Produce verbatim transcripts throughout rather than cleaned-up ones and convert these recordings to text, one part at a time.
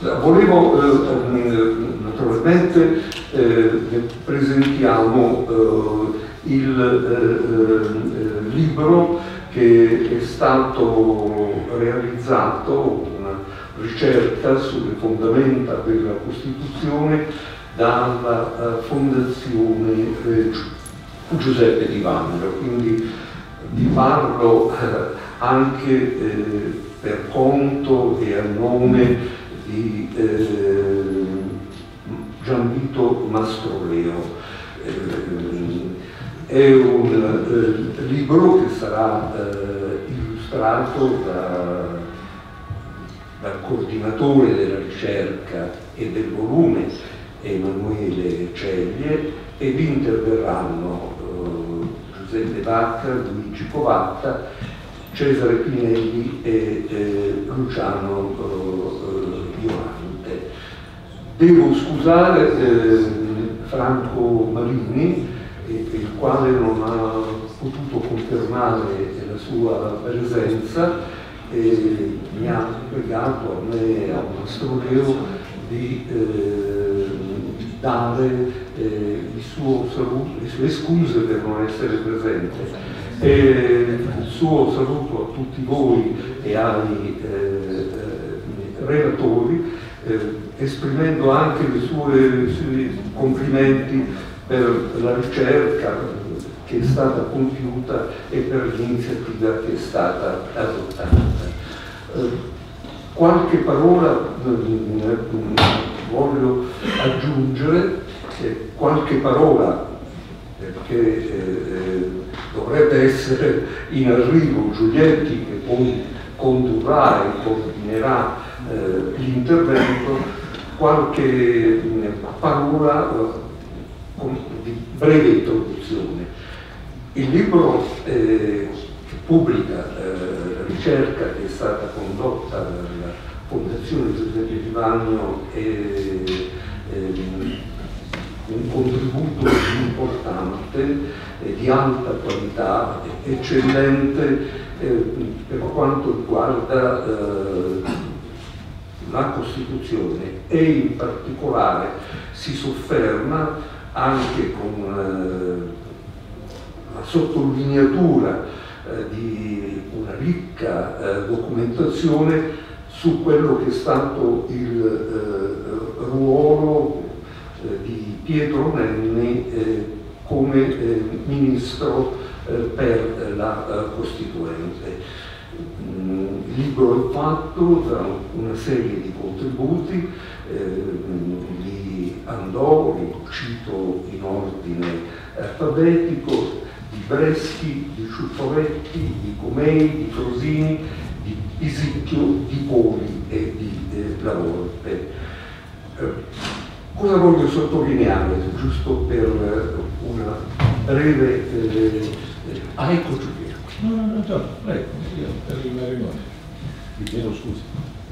volevo, eh, naturalmente, eh, presentiamo eh, il eh, libro che è stato realizzato, una ricerca sulle fondamenta della Costituzione dalla uh, Fondazione eh, Giuseppe Di Vangelo, quindi vi parlo eh, anche eh, per conto e a nome di eh, Gianvito Mastroleo. Eh, è un eh, libro che sarà eh, illustrato da, dal coordinatore della ricerca e del volume, Emanuele Ceglie, ed interverranno eh, Giuseppe Vacca, Luigi Covatta, Cesare Pinelli e eh, Luciano eh, Iolante. Devo scusare eh, Franco Marini, eh, il quale non ha potuto confermare la sua presenza e mi ha pregato a me e a Mastroleo di eh, dare eh, il suo saluto, le sue scuse per non essere presente. E il suo saluto a tutti voi e ai eh, relatori, eh, esprimendo anche i suoi, suoi complimenti per la ricerca che è stata compiuta e per l'iniziativa che è stata adottata. Eh, qualche parola eh, voglio aggiungere, eh, qualche parola perché eh, dovrebbe essere in arrivo Giulietti, che poi condurrà e coordinerà eh, l'intervento, qualche eh, parola eh, di breve introduzione. Il libro eh, che pubblica eh, la ricerca che è stata condotta dalla Fondazione Giuseppe Di Vangelo è eh, un contributo importante, eh, di alta qualità, eccellente eh, per quanto riguarda eh, la Costituzione, e in particolare si sofferma anche con eh, la sottolineatura eh, di una ricca eh, documentazione su quello che è stato il eh, ruolo di Pietro Nenni eh, come eh, ministro eh, per la uh, Costituente. Mm, il libro è fatto da una serie di contributi, eh, di Andò, li cito in ordine alfabetico, di Breschi, di Ciuffoletti, di Comei, di Frosini, di Pisicchio, di Poli e di eh, La Volpe. Eh, Cosa voglio sottolineare, giusto per una breve... Eh, ah, ecco Giuliano. No, no, no, no, prego, io per la riunione. Vi chiedo scusa.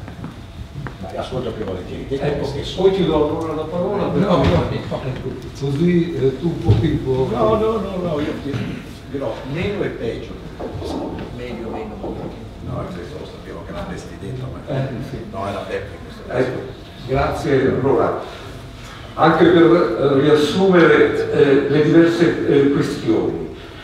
Ma ascolta più volentieri. Ecco, poi ti do allora la parola. Per no, no, no, così eh, tu puoi... No, no, no, no, io ti dirò, meno e peggio. Meglio, meno, no, questo lo sapevo che l'avresti detto, ma eh, sì. No, era Beppe in questo caso. Ecco, grazie. Allora, anche per eh, riassumere eh, le diverse eh, questioni.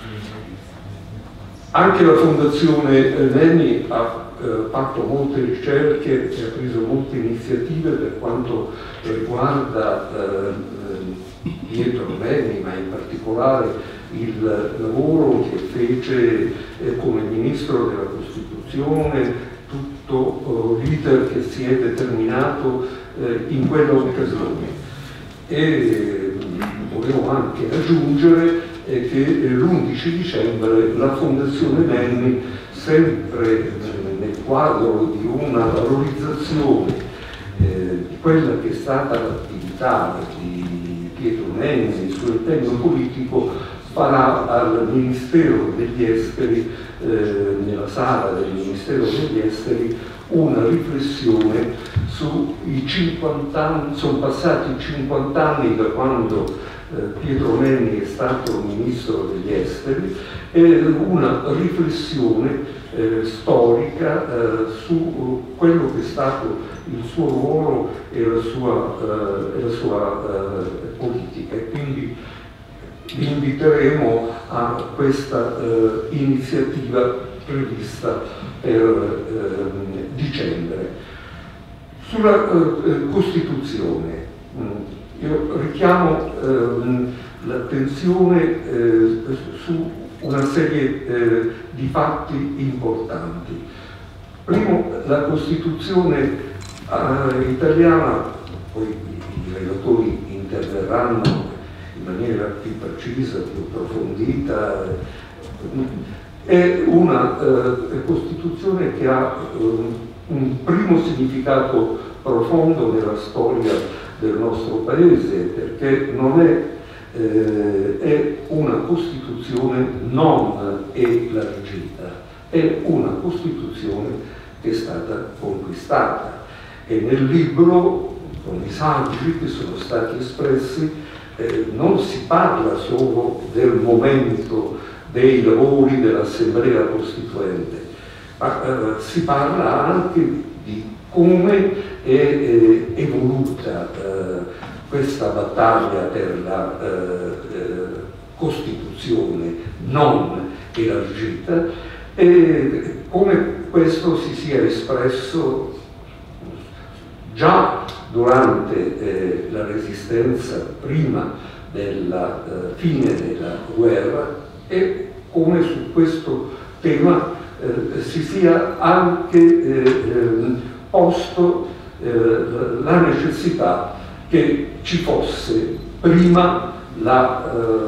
Anche la Fondazione Nenni ha eh, fatto molte ricerche e ha preso molte iniziative per quanto riguarda eh, Pietro Nenni, ma in particolare il lavoro che fece eh, come Ministro della Costituzione, tutto eh, l'iter che si è determinato eh, in quella occasione. E volevo anche aggiungere eh, che l'undici dicembre la Fondazione Nenni, sempre eh, nel quadro di una valorizzazione eh, di quella che è stata l'attività di Pietro Nenni sul impegno politico, farà al Ministero degli Esteri, eh, nella sala del Ministero degli Esteri, una riflessione sui cinquanta anni, sono passati cinquanta anni da quando eh, Pietro Nenni è stato Ministro degli Esteri, e una riflessione eh, storica eh, su quello che è stato il suo ruolo e la sua, eh, e la sua eh, politica, e quindi vi inviteremo a questa eh, iniziativa prevista per eh, dicembre. Sulla eh, Costituzione, mh, io richiamo eh, l'attenzione eh, su una serie eh, di fatti importanti. Primo, la Costituzione eh, italiana, poi i relatori interverranno in maniera più precisa, più approfondita, è una eh, Costituzione che ha eh, un primo significato profondo nella storia del nostro Paese, perché non è, eh, è una Costituzione non elargita, è una Costituzione che è stata conquistata. E nel libro, con i saggi che sono stati espressi, eh, non si parla solo del momento dei lavori dell'Assemblea Costituente, ma eh, si parla anche di come è eh, evoluta eh, questa battaglia per la eh, eh, Costituzione non elargita e come questo si sia espresso già durante eh, la Resistenza, prima della eh, fine della guerra, e come su questo tema eh, si sia anche eh, posto eh, la necessità che ci fosse prima la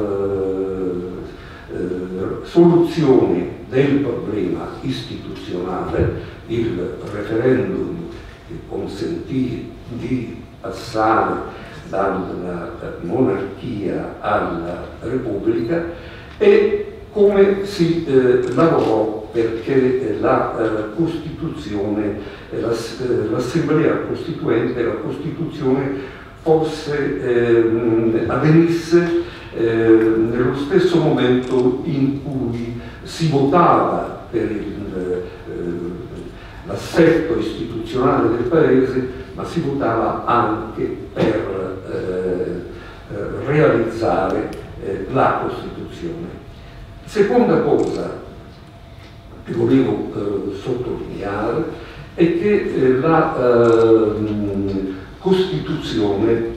eh, eh, soluzione del problema istituzionale, il referendum che consentì di passare dalla monarchia alla repubblica, e come si eh, lavorò perché la eh, Costituzione, eh, l'Assemblea Costituente, la Costituzione fosse, eh, avvenisse eh, nello stesso momento in cui si votava per il, eh, l'assetto istituzionale del Paese, ma si votava anche per eh, eh, realizzare eh, la Costituzione. Seconda cosa che volevo eh, sottolineare è che eh, la eh, Costituzione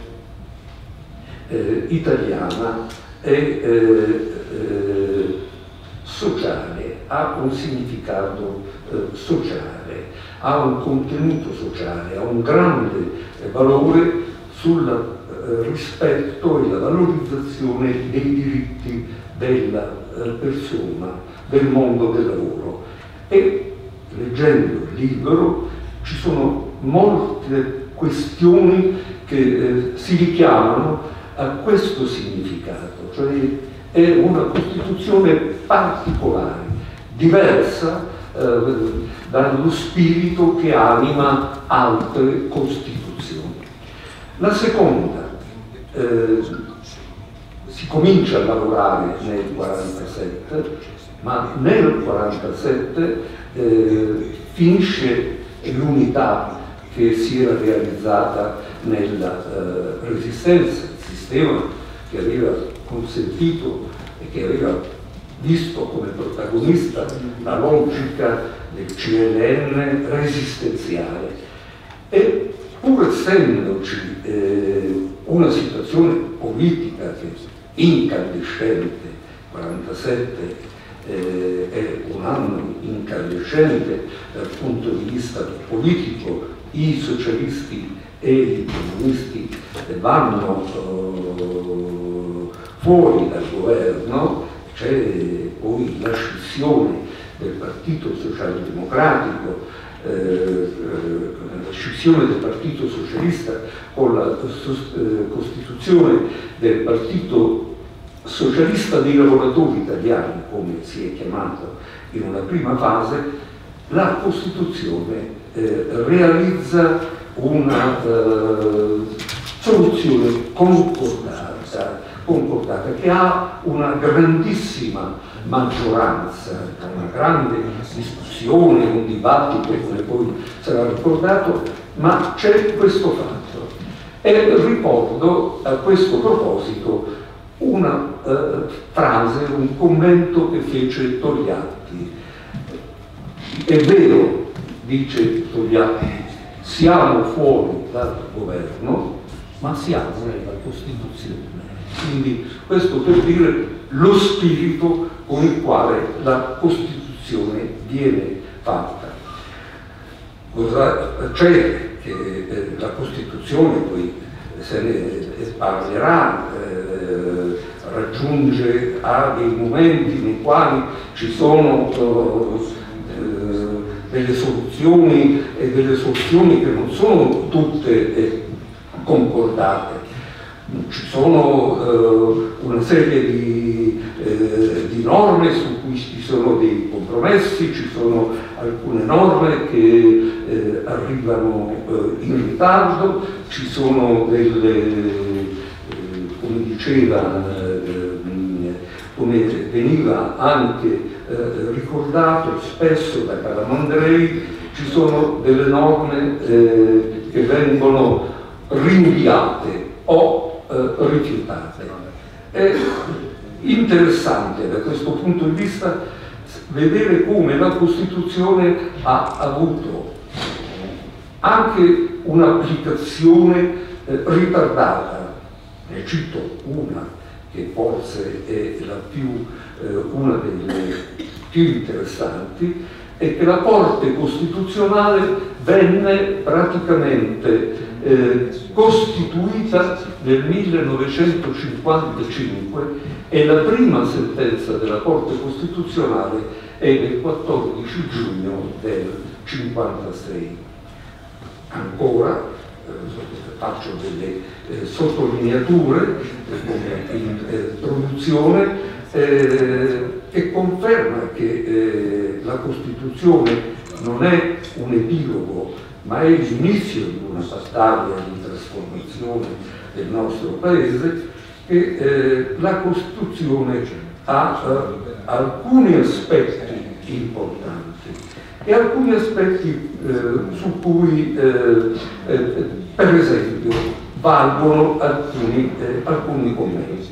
eh, italiana è eh, eh, sociale, ha un significato eh, sociale, ha un contenuto sociale, ha un grande eh, valore sul eh, rispetto e la valorizzazione dei diritti della eh, persona, del mondo del lavoro. E leggendo il libro ci sono molte questioni che eh, si richiamano a questo significato, cioè è una Costituzione particolare, diversa eh, dallo spirito che anima altre Costituzioni. La seconda, eh, si comincia a lavorare nel quarantasette, ma nel quarantasette eh, finisce l'unità che si era realizzata nella eh, Resistenza, il sistema che aveva consentito e che aveva visto come protagonista la logica del C L N resistenziale. E pur essendoci eh, una situazione politica che incandescente, quarantasette eh, è un anno incandescente dal punto di vista politico, i socialisti e i comunisti vanno uh, fuori dal governo, c'è poi la scissione del Partito Socialdemocratico, eh, eh, la scissione del Partito Socialista con la eh, costituzione del Partito Socialista dei Lavoratori Italiani, come si è chiamato in una prima fase. La Costituzione eh, realizza una eh, soluzione concordata, concordata che ha una grandissima maggioranza, una grande discussione, un dibattito, come poi sarà ricordato, ma c'è questo fatto. E ricordo a questo proposito una eh, frase, un commento che fece Togliatti. È vero, dice Togliatti, siamo fuori dal governo, ma siamo nella Costituzione. Quindi questo per dire lo spirito con il quale la Costituzione viene fatta. Cosa c'è? Che eh, la Costituzione, poi se ne parlerà, eh, raggiunge a dei momenti nei quali ci sono eh, delle soluzioni e delle soluzioni che non sono tutte eh, concordate. Ci sono eh, una serie di, eh, di norme su cui ci sono dei compromessi, ci sono alcune norme che eh, arrivano eh, in ritardo, ci sono delle, eh, come diceva, eh, come veniva anche eh, ricordato spesso da Calamandrei, ci sono delle norme eh, che vengono rinviate o eh, rifiutate. È interessante da questo punto di vista vedere come la Costituzione ha avuto anche un'applicazione eh, ritardata. Ne cito una che forse è la più, eh, una delle più interessanti, è che la Corte Costituzionale venne praticamente eh, costituita nel millenovecentocinquantacinque e la prima sentenza della Corte Costituzionale è del quattordici giugno del cinquantasei. Ancora, eh, faccio delle eh, sottolineature eh, come introduzione, eh, che conferma che eh, la Costituzione non è un epilogo, ma è l'inizio di una battaglia di trasformazione del nostro Paese, che eh, la Costituzione ha eh, alcuni aspetti importanti e alcuni aspetti eh, su cui, eh, eh, per esempio, valgono alcuni, eh, alcuni commenti.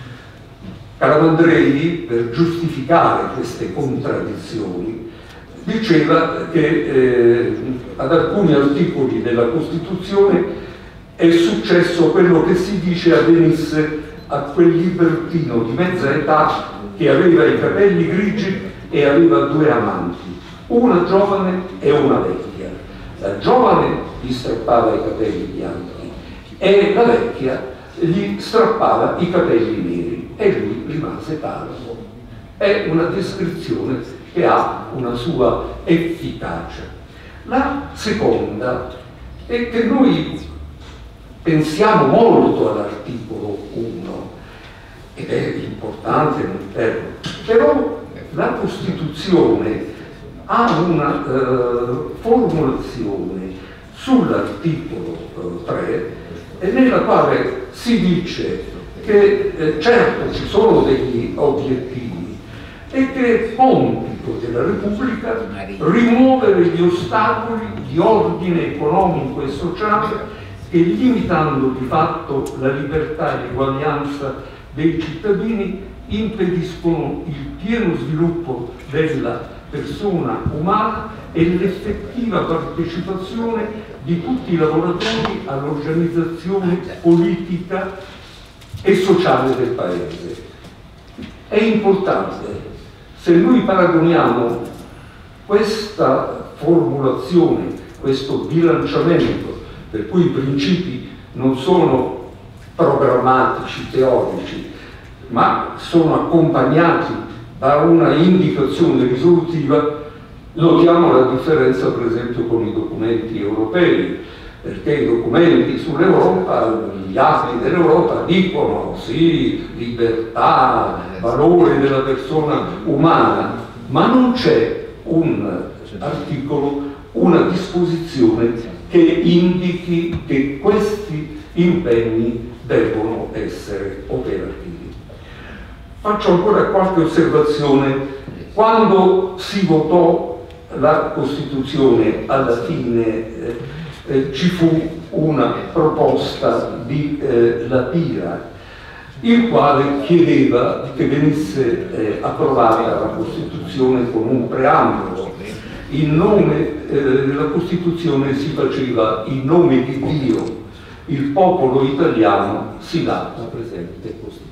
Calamandrei, per giustificare queste contraddizioni, diceva che eh, ad alcuni articoli della Costituzione è successo quello che si dice avvenisse a quel libertino di mezza età che aveva i capelli grigi e aveva due amanti, una giovane e una vecchia. La giovane gli strappava i capelli bianchi e la vecchia gli strappava i capelli neri e lui rimase calvo. È una descrizione che ha una sua efficacia. La seconda è che noi pensiamo molto all'articolo uno ed è importante all'interno, però la Costituzione ha una eh, formulazione sull'articolo eh, tre nella quale si dice che eh, certo ci sono degli obiettivi e che è compito della Repubblica rimuovere gli ostacoli di ordine economico e sociale che, limitando di fatto la libertà e l'uguaglianza dei cittadini, impediscono il pieno sviluppo della persona umana e l'effettiva partecipazione di tutti i lavoratori all'organizzazione politica e sociale del Paese. È importante, se noi paragoniamo questa formulazione, questo bilanciamento, per cui i principi non sono programmatici, teorici, ma sono accompagnati da una indicazione risolutiva, notiamo la differenza per esempio con i documenti europei, perché i documenti sull'Europa, gli atti dell'Europa dicono sì, libertà, valore della persona umana, ma non c'è un articolo, una disposizione che indichi che questi impegni devono essere operativi. Faccio ancora qualche osservazione. Quando si votò la Costituzione, alla fine eh, eh, ci fu una proposta di eh, La Pira, il quale chiedeva che venisse eh, approvata la Costituzione con un preambolo. In nome eh, della Costituzione si faceva in nome di Dio, il popolo italiano si dà la presente Costituzione.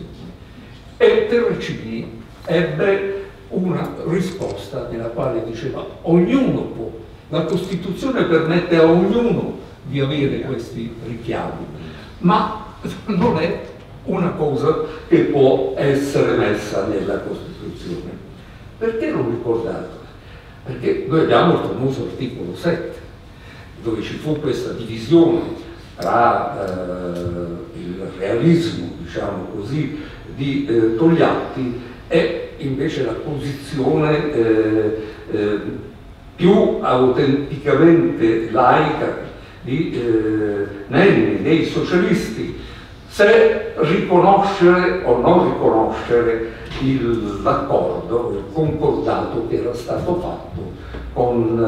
E Terracini ebbe una risposta nella quale diceva: ognuno può, la Costituzione permette a ognuno di avere questi richiami, ma non è una cosa che può essere messa nella Costituzione. Perché l'ho ricordato? Perché noi abbiamo il famoso articolo sette, dove ci fu questa divisione tra eh, il realismo, diciamo così, di eh, Togliatti e invece la posizione eh, eh, più autenticamente laica di eh, Nenni, dei socialisti, se riconoscere o non riconoscere l'accordo, il concordato che era stato fatto con,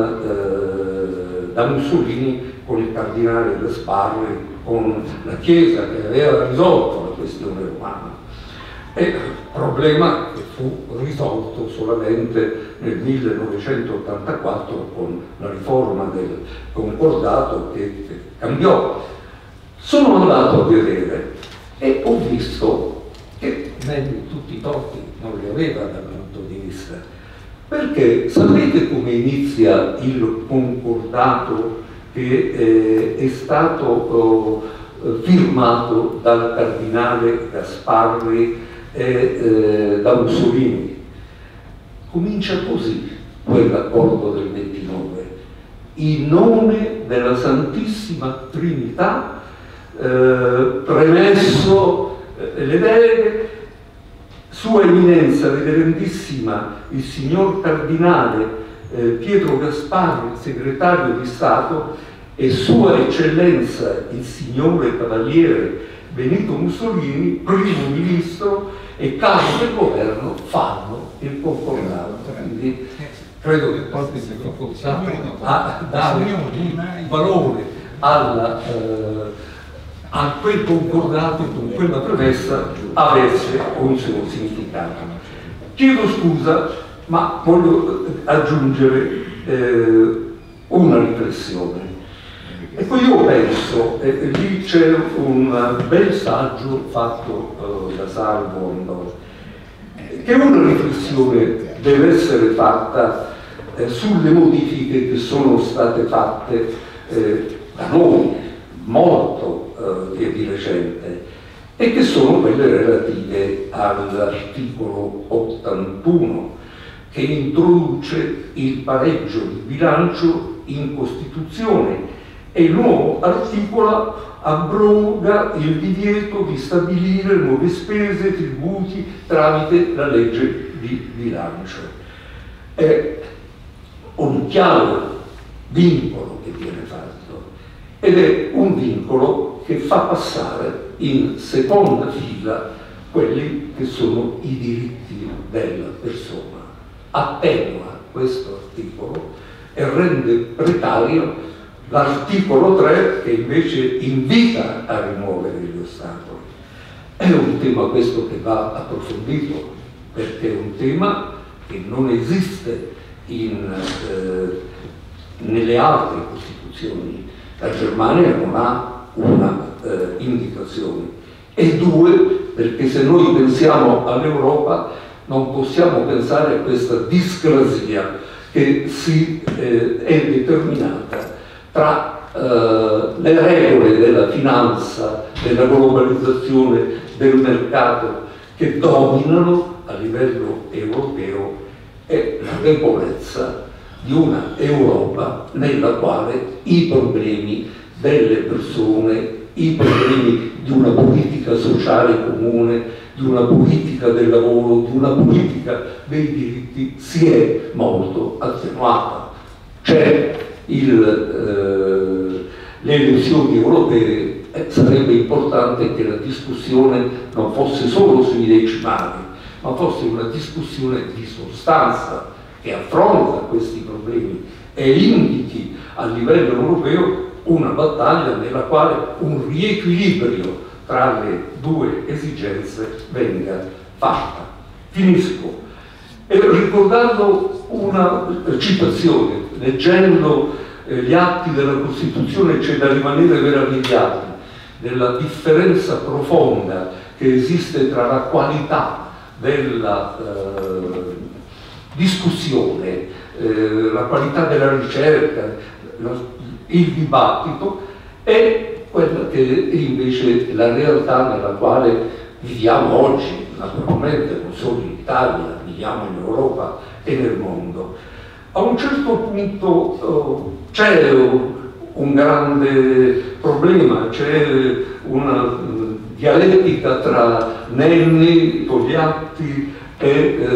eh, da Mussolini con il cardinale Gasparri, con la Chiesa che aveva risolto la questione romana. È un problema che fu risolto solamente nel millenovecentottantaquattro con la riforma del concordato che, che cambiò. Sono andato a vedere e ho visto che Nenni tutti i torti non li aveva dal punto di vista, perché sapete come inizia il concordato che eh, è stato oh, firmato dal cardinale Gasparri e eh, da Mussolini? Comincia così quell'accordo del ventinove: in nome della Santissima Trinità, eh, premesso eh, le deleghe, Sua Eminenza Reverendissima il signor Cardinale eh, Pietro Gasparri, segretario di Stato, e Sua Eccellenza il signore Cavaliere Benito Mussolini, primo ministro e capo del governo, fanno il concordato. Quindi credo che qualche difficoltà a dare valore alla, eh, a quel concordato con quella premessa avesse un suo significato. Chiedo scusa, ma voglio aggiungere eh, una riflessione. Ecco, io penso, e lì c'è un bel saggio fatto eh, da Salvo Andò, che una riflessione deve essere fatta eh, sulle modifiche che sono state fatte eh, da noi, molto eh, di recente, e che sono quelle relative all'articolo ottantuno, che introduce il pareggio di bilancio in Costituzione, e il nuovo articolo abroga il divieto di stabilire nuove spese e tributi tramite la legge di bilancio. È un chiaro vincolo che viene fatto, ed è un vincolo che fa passare in seconda fila quelli che sono i diritti della persona. Attenua questo articolo e rende precario l'articolo tre, che invece invita a rimuovere gli ostacoli. È un tema questo che va approfondito, perché è un tema che non esiste in, eh, nelle altre Costituzioni. La Germania non ha una eh, indicazione. E due, perché se noi pensiamo all'Europa non possiamo pensare a questa discrasia che si, eh, è determinata tra eh, le regole della finanza, della globalizzazione, del mercato che dominano a livello europeo e la debolezza di una Europa nella quale i problemi delle persone, i problemi di una politica sociale comune, di una politica del lavoro, di una politica dei diritti si è molto attenuata. C'è Il, eh, le elezioni europee, eh, sarebbe importante che la discussione non fosse solo sui decimali, ma fosse una discussione di sostanza che affronta questi problemi e indichi a livello europeo una battaglia nella quale un riequilibrio tra le due esigenze venga fatta. Finisco e ricordando una citazione, leggendo eh, gli atti della Costituzione c'è da rimanere meravigliati della differenza profonda che esiste tra la qualità della eh, discussione, eh, la qualità della ricerca, la, il dibattito e quella che è invece la realtà nella quale viviamo oggi, naturalmente non solo in Italia, viviamo in Europa e nel mondo. A un certo punto eh, c'è un grande problema, c'è una uh, dialettica tra Nenni, Togliatti e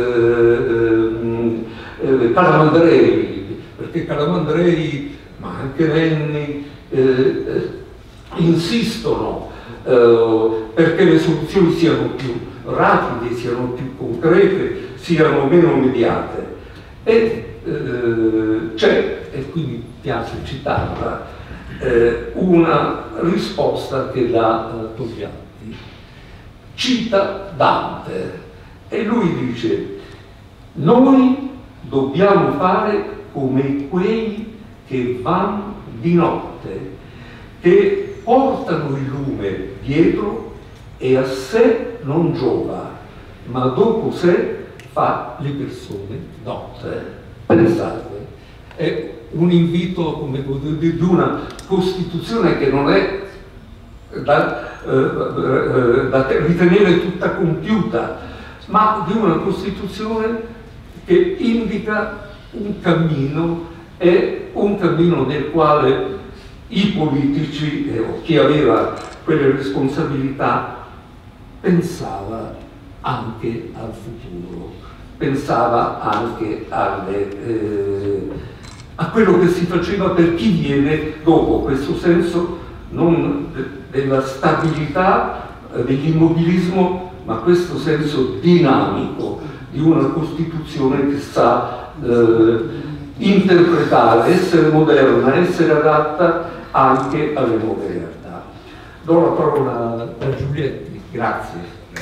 eh, eh, Calamandrei, perché Calamandrei, ma anche Nenni, eh, eh, insistono eh, perché le soluzioni siano più rapide, siano più concrete, siano meno mediate. E eh, c'è, e quindi piace citarla, eh, una risposta che dà eh, Togliatti. Cita Dante e lui dice: noi dobbiamo fare come quei che vanno di notte, che portano il lume dietro e a sé non giova, ma dopo sé fa le persone notte. Pensate, è un invito, come di una Costituzione che non è da, eh, da ritenere tutta compiuta, ma di una Costituzione che indica un cammino, e un cammino nel quale i politici eh, o chi aveva quelle responsabilità pensava anche al futuro, pensava anche alle, eh, a quello che si faceva per chi viene dopo, questo senso non de della stabilità, eh, dell'immobilismo, ma questo senso dinamico di una Costituzione che sa eh, interpretare, essere moderna, essere adatta anche alle nuove realtà. Do la parola a Giulietti, grazie.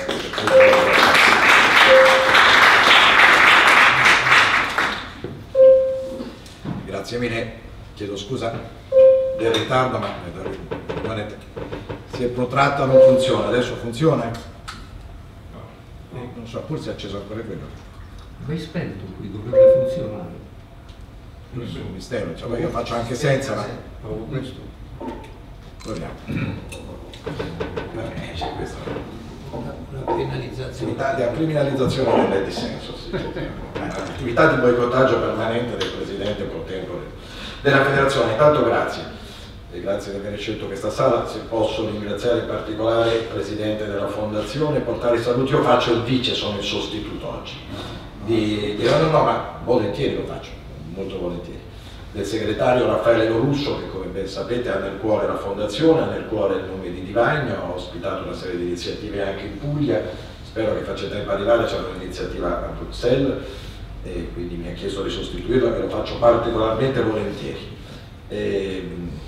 Grazie mille, chiedo scusa del ritardo, ma si è protratta, non funziona, adesso funziona? Non so, forse è acceso ancora quello. Ma è spento qui, dovrebbe funzionare. Non è un mistero, cioè, io faccio anche senza, ma... Avevo questo. Proviamo. Eh, c'è questa... Una penalizzazione. La criminalizzazione non è dissenso, sì. Attività di boicottaggio permanente del Presidente pro tempore della Federazione. Intanto grazie. E grazie di aver scelto questa sala. Se posso ringraziare in particolare il Presidente della Fondazione e portare i saluti. Io faccio il vice, sono il sostituto oggi. Di, di, no, no, ma volentieri lo faccio, molto volentieri. Del segretario Raffaele Lorusso, che come ben sapete ha nel cuore la Fondazione, ha nel cuore il nome di Divagno, ha ospitato una serie di iniziative anche in Puglia, spero che faccia tempo arrivare, c'è un'iniziativa a Bruxelles e quindi mi ha chiesto di sostituirla, e lo faccio particolarmente volentieri. E,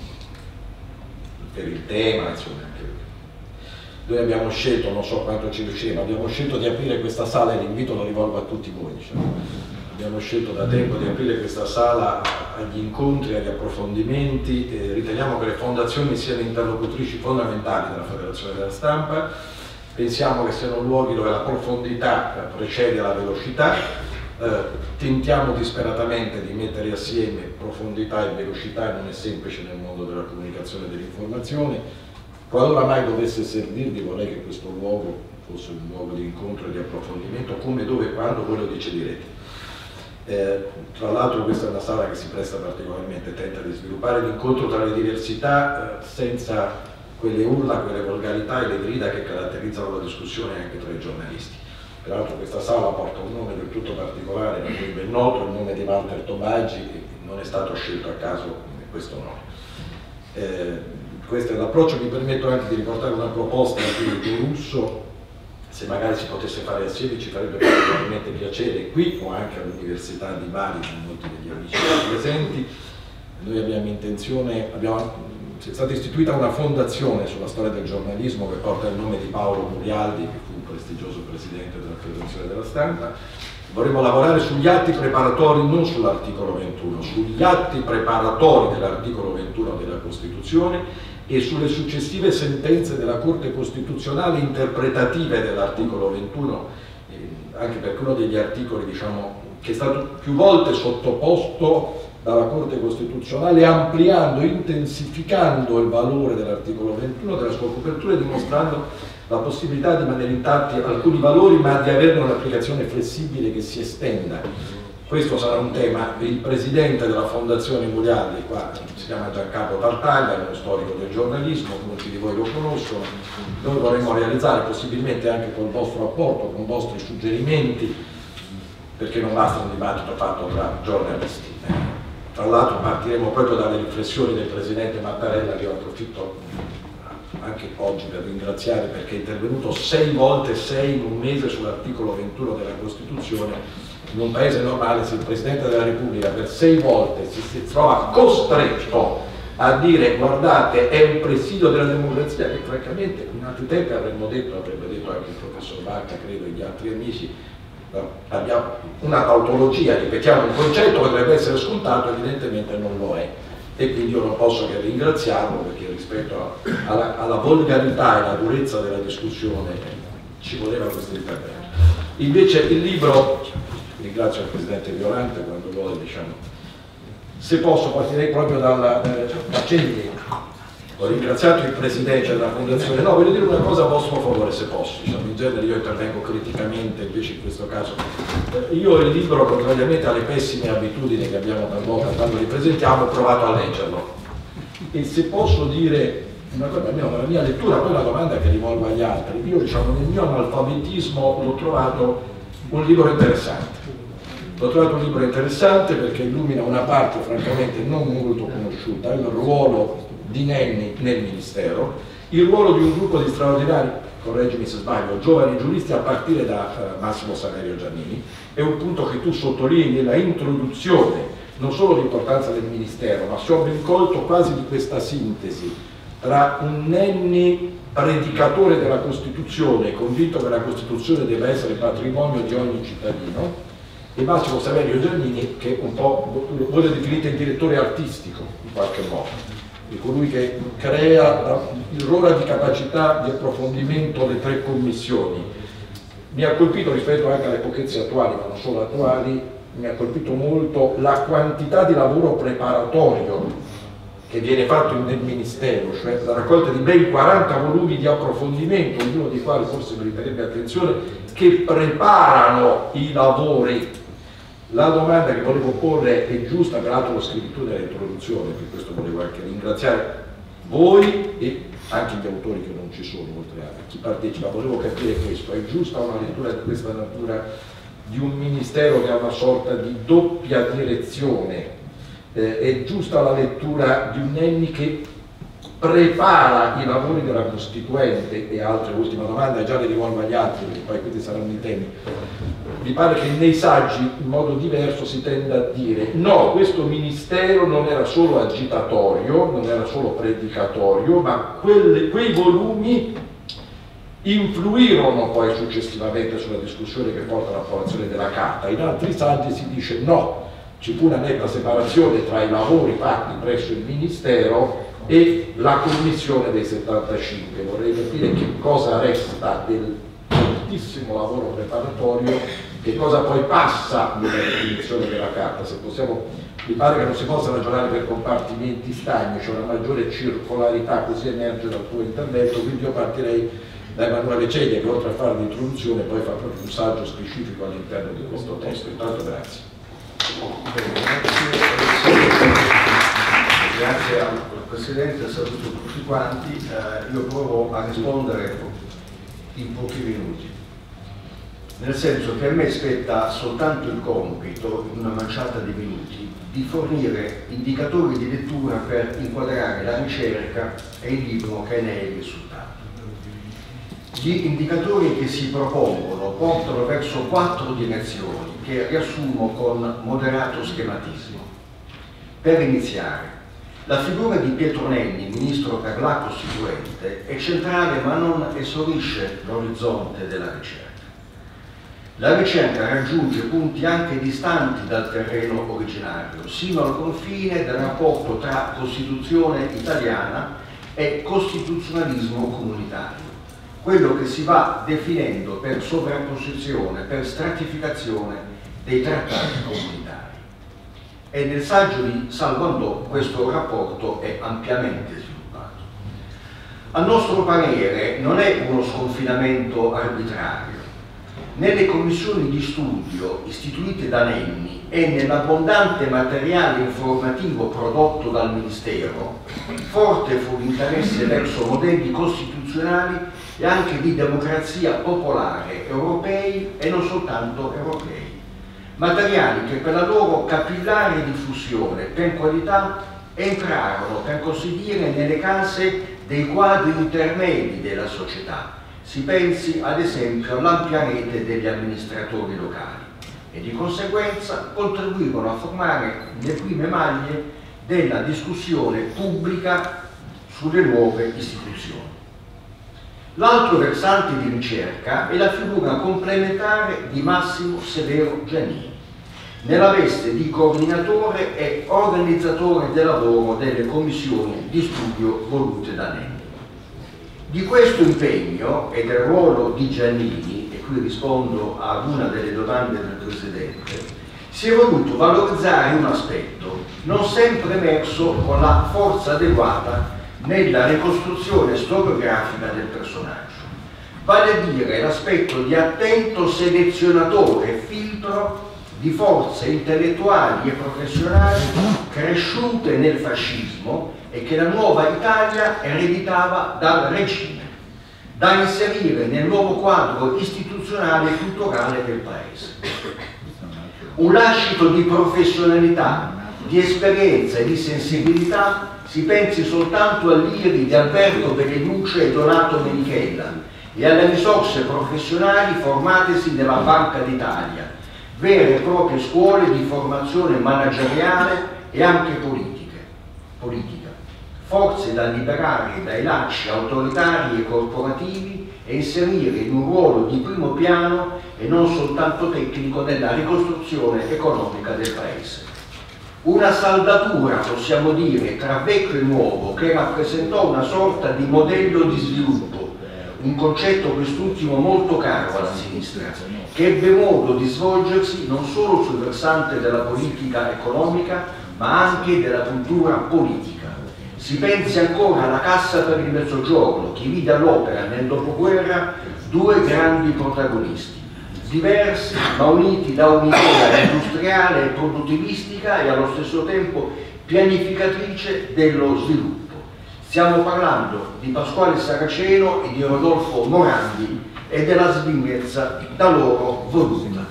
per il tema, insomma, anche noi abbiamo scelto, non so quanto ci riusciremo, abbiamo scelto di aprire questa sala, e l'invito lo rivolgo a tutti voi, diciamo. Abbiamo scelto da tempo di aprire questa sala agli incontri, agli approfondimenti, e riteniamo che le fondazioni siano interlocutrici fondamentali della Federazione della Stampa, pensiamo che siano luoghi dove la profondità precede la velocità, eh, tentiamo disperatamente di mettere assieme profondità e velocità, e non è semplice nel mondo della comunicazione e dell'informazione. Qualora mai dovesse servirvi, vorrei che questo luogo fosse un luogo di incontro e di approfondimento, come, dove e quando voi lo deciderete. Eh, tra l'altro questa è una sala che si presta particolarmente, tenta di sviluppare l'incontro tra le diversità eh, senza quelle urla, quelle volgarità e le grida che caratterizzano la discussione anche tra i giornalisti. Peraltro questa sala porta un nome del tutto particolare, a cui ben noto, il nome di Walter Tobagi, e non è stato scelto a caso questo nome. Eh, questo è l'approccio. Mi permetto anche di riportare una proposta di Russo se magari si potesse fare assieme ci farebbe particolarmente piacere qui o anche all'Università di Bari con molti degli amici presenti. Noi abbiamo intenzione, abbiamo, è stata istituita una fondazione sulla storia del giornalismo che porta il nome di Paolo Murialdi, che fu un prestigioso presidente della Federazione della Stampa. Vorremmo lavorare sugli atti preparatori, non sull'articolo ventuno, sugli atti preparatori dell'articolo ventuno della Costituzione e sulle successive sentenze della Corte Costituzionale interpretative dell'articolo ventuno, eh, anche perché uno degli articoli, diciamo, che è stato più volte sottoposto dalla Corte Costituzionale, ampliando, intensificando il valore dell'articolo ventuno, della sua copertura e dimostrando la possibilità di mantenere intatti alcuni valori ma di averne un'applicazione flessibile che si estenda. Questo sarà un tema. Il presidente della Fondazione Murialdi, qua si chiama Giancarlo Tartaglia, è uno storico del giornalismo, molti di voi lo conoscono. Noi vorremmo realizzare, possibilmente anche col vostro apporto, con i vostri suggerimenti, perché non basta un dibattito fatto tra giornalisti. Tra l'altro partiremo proprio dalle riflessioni del presidente Mattarella, che io approfitto anche oggi per ringraziare, perché è intervenuto sei volte, sei in un mese sull'articolo ventuno della Costituzione. In un paese normale, se il Presidente della Repubblica per sei volte si, si trova costretto a dire guardate è un presidio della democrazia, che francamente in altri tempi avremmo detto, avrebbe detto anche il professor Vacca, credo, e gli altri amici, no, abbiamo una tautologia, ripetiamo un concetto che dovrebbe essere scontato, evidentemente non lo è. E quindi io non posso che ringraziarlo, perché rispetto alla, alla volgarità e alla durezza della discussione ci voleva questo intervento. Invece il libro, ringrazio il Presidente Violante quando vuole, diciamo, se posso partirei proprio dalla eh, Cenni. Ho ringraziato il Presidente della Fondazione, no, voglio dire una cosa a vostro favore se posso, diciamo, in genere io intervengo criticamente, invece in questo caso eh, io il libro, contrariamente alle pessime abitudini che abbiamo talvolta quando li presentiamo, ho provato a leggerlo e se posso dire una cosa, almeno nella mia lettura, poi una domanda che rivolgo agli altri, io diciamo nel mio analfabetismo l'ho trovato un libro interessante. L'ho trovato un libro interessante perché illumina una parte francamente non molto conosciuta, il ruolo di Nenni nel Ministero, il ruolo di un gruppo di straordinari, correggimi se sbaglio, giovani giuristi a partire da uh, Massimo Saverio Giannini. È un punto che tu sottolinei nella introduzione, non solo l'importanza del Ministero, ma si ho ben colto quasi di questa sintesi tra un Nenni predicatore della Costituzione, convinto che la Costituzione deve essere patrimonio di ogni cittadino, e Massimo Saverio Giannini, che un po' voi lo definite il direttore artistico in qualche modo, di colui che crea l'ora di capacità di approfondimento le tre commissioni. Mi ha colpito, rispetto anche alle pochezze attuali, ma non solo attuali, mi ha colpito molto la quantità di lavoro preparatorio che viene fatto nel Ministero, cioè la raccolta di ben quaranta volumi di approfondimento, ognuno dei quali forse meriterebbe attenzione, che preparano i lavori. La domanda che volevo porre è giusta, peraltro l'ho scritto nell'introduzione, per questo volevo anche ringraziare voi e anche gli autori che non ci sono, oltre a chi partecipa. Volevo capire questo: è giusta una lettura di questa natura di un Ministero che ha una sorta di doppia direzione? Eh, è giusta la lettura di un Nenni che prepara i lavori della Costituente? E altre, ultima domanda, e già le rivolgo agli altri perché poi questi saranno i temi. Mi pare che nei saggi in modo diverso si tenda a dire no, questo Ministero non era solo agitatorio, non era solo predicatorio, ma quelle, quei volumi influirono poi successivamente sulla discussione che porta all'approvazione della Carta. In altri saggi si dice no, ci fu una netta separazione tra i lavori fatti presso il Ministero e la commissione dei settantacinque. Vorrei capire che cosa resta del moltissimo lavoro preparatorio, che cosa poi passa nella definizione della Carta. Se possiamo, mi pare che non si possa ragionare per compartimenti stagni, c'è una maggiore circolarità, così emerge dal tuo intervento, quindi io partirei da Emanuele Celia, che oltre a fare l'introduzione poi fa proprio un saggio specifico all'interno di questo testo. Intanto grazie. Grazie al Presidente, saluto tutti quanti. Eh, io provo a rispondere in pochi minuti, nel senso che a me spetta soltanto il compito, in una manciata di minuti, di fornire indicatori di lettura per inquadrare la ricerca e il libro che ne è il risultato. Gli indicatori che si propongono portano verso quattro direzioni che riassumo con moderato schematismo. Per iniziare, la figura di Pietro Nenni, ministro per la Costituente, è centrale ma non esaurisce l'orizzonte della ricerca. La ricerca raggiunge punti anche distanti dal terreno originario, sino al confine del rapporto tra Costituzione italiana e costituzionalismo comunitario, quello che si va definendo per sovrapposizione, per stratificazione dei trattati comunitari. E nel saggio di Salvo Andò questo rapporto è ampiamente sviluppato. A nostro parere non è uno sconfinamento arbitrario. Nelle commissioni di studio istituite da Nenni e nell'abbondante materiale informativo prodotto dal Ministero, forte fu l'interesse verso modelli costituzionali e anche di democrazia popolare europei e non soltanto europei. Materiali che per la loro capillare diffusione per qualità entrarono, per così dire, nelle case dei quadri intermedi della società. Si pensi ad esempio all'ampia rete degli amministratori locali e di conseguenza contribuirono a formare le prime maglie della discussione pubblica sulle nuove istituzioni. L'altro versante di ricerca è la figura complementare di Massimo Severo Giannini, nella veste di coordinatore e organizzatore del lavoro delle commissioni di studio volute da Nenni. Di questo impegno e del ruolo di Giannini, e qui rispondo ad una delle domande del Presidente, si è voluto valorizzare un aspetto non sempre emerso con la forza adeguata nella ricostruzione storiografica del personaggio, vale a dire l'aspetto di attento selezionatore e filtro di forze intellettuali e professionali cresciute nel fascismo e che la nuova Italia ereditava dal regime, da inserire nel nuovo quadro istituzionale e culturale del Paese. Un lascito di professionalità, di esperienza e di sensibilità. Si pensi soltanto all'I R I di Alberto Beneduce e Donato Menichella e alle risorse professionali formatesi nella Banca d'Italia, vere e proprie scuole di formazione manageriale e anche politiche, politica, forze da liberare dai lacci autoritari e corporativi e inserire in un ruolo di primo piano e non soltanto tecnico nella ricostruzione economica del Paese. Una saldatura, possiamo dire, tra vecchio e nuovo che rappresentò una sorta di modello di sviluppo, un concetto quest'ultimo molto caro alla sinistra, che ebbe modo di svolgersi non solo sul versante della politica economica, ma anche della cultura politica. Si pensi ancora alla Cassa per il Mezzogiorno, che vide all'opera nel dopoguerra due grandi protagonisti, diversi ma uniti da un'idea industriale e produttivistica e allo stesso tempo pianificatrice dello sviluppo. Stiamo parlando di Pasquale Saraceno e di Rodolfo Morandi e della svignezza da loro voluta.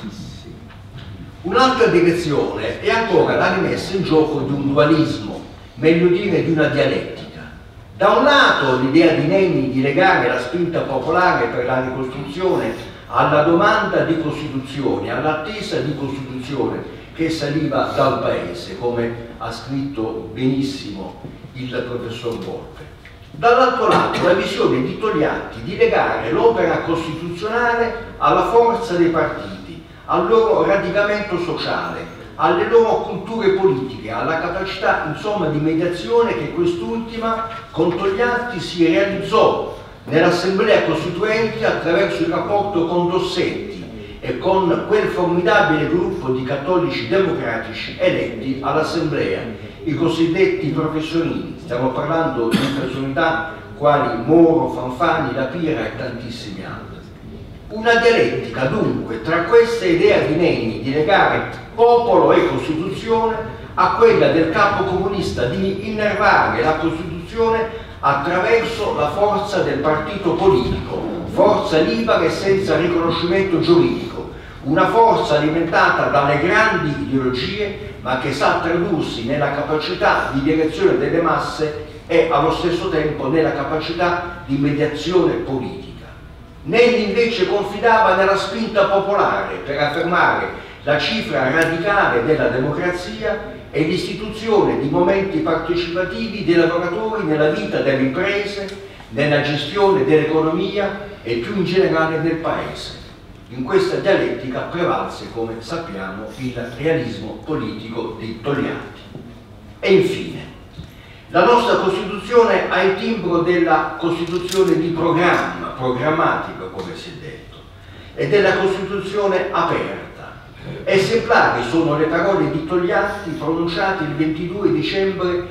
Un'altra direzione è ancora la rimessa in gioco di un dualismo, meglio dire di una dialettica. Da un lato l'idea di Nenni di legare la spinta popolare per la ricostruzione alla domanda di Costituzione, all'attesa di Costituzione che saliva dal Paese, come ha scritto benissimo il professor Volpe. Dall'altro lato la visione di Togliatti di legare l'opera costituzionale alla forza dei partiti, al loro radicamento sociale, alle loro culture politiche, alla capacità insomma di mediazione che quest'ultima con Togliatti si realizzò nell'Assemblea Costituente attraverso il rapporto con Dossetti e con quel formidabile gruppo di cattolici democratici eletti all'Assemblea, i cosiddetti professionini. Stiamo parlando di personalità quali Moro, Fanfani, La Pira e tantissimi altri. Una dialettica dunque tra questa idea di Nenni di legare popolo e Costituzione a quella del capo comunista di innervare la Costituzione attraverso la forza del partito politico, forza libera e senza riconoscimento giuridico, una forza alimentata dalle grandi ideologie ma che sa tradursi nella capacità di direzione delle masse e allo stesso tempo nella capacità di mediazione politica. Nenni invece confidava nella spinta popolare per affermare la cifra radicale della democrazia e l'istituzione di momenti partecipativi dei lavoratori nella vita delle imprese, nella gestione dell'economia e più in generale del Paese. In questa dialettica prevalse, come sappiamo, il realismo politico di Togliatti. E infine, la nostra Costituzione ha il timbro della Costituzione di programma, programmatica come si è detto, e della Costituzione aperta. Esemplari sono le parole di Togliatti pronunciate il ventidue dicembre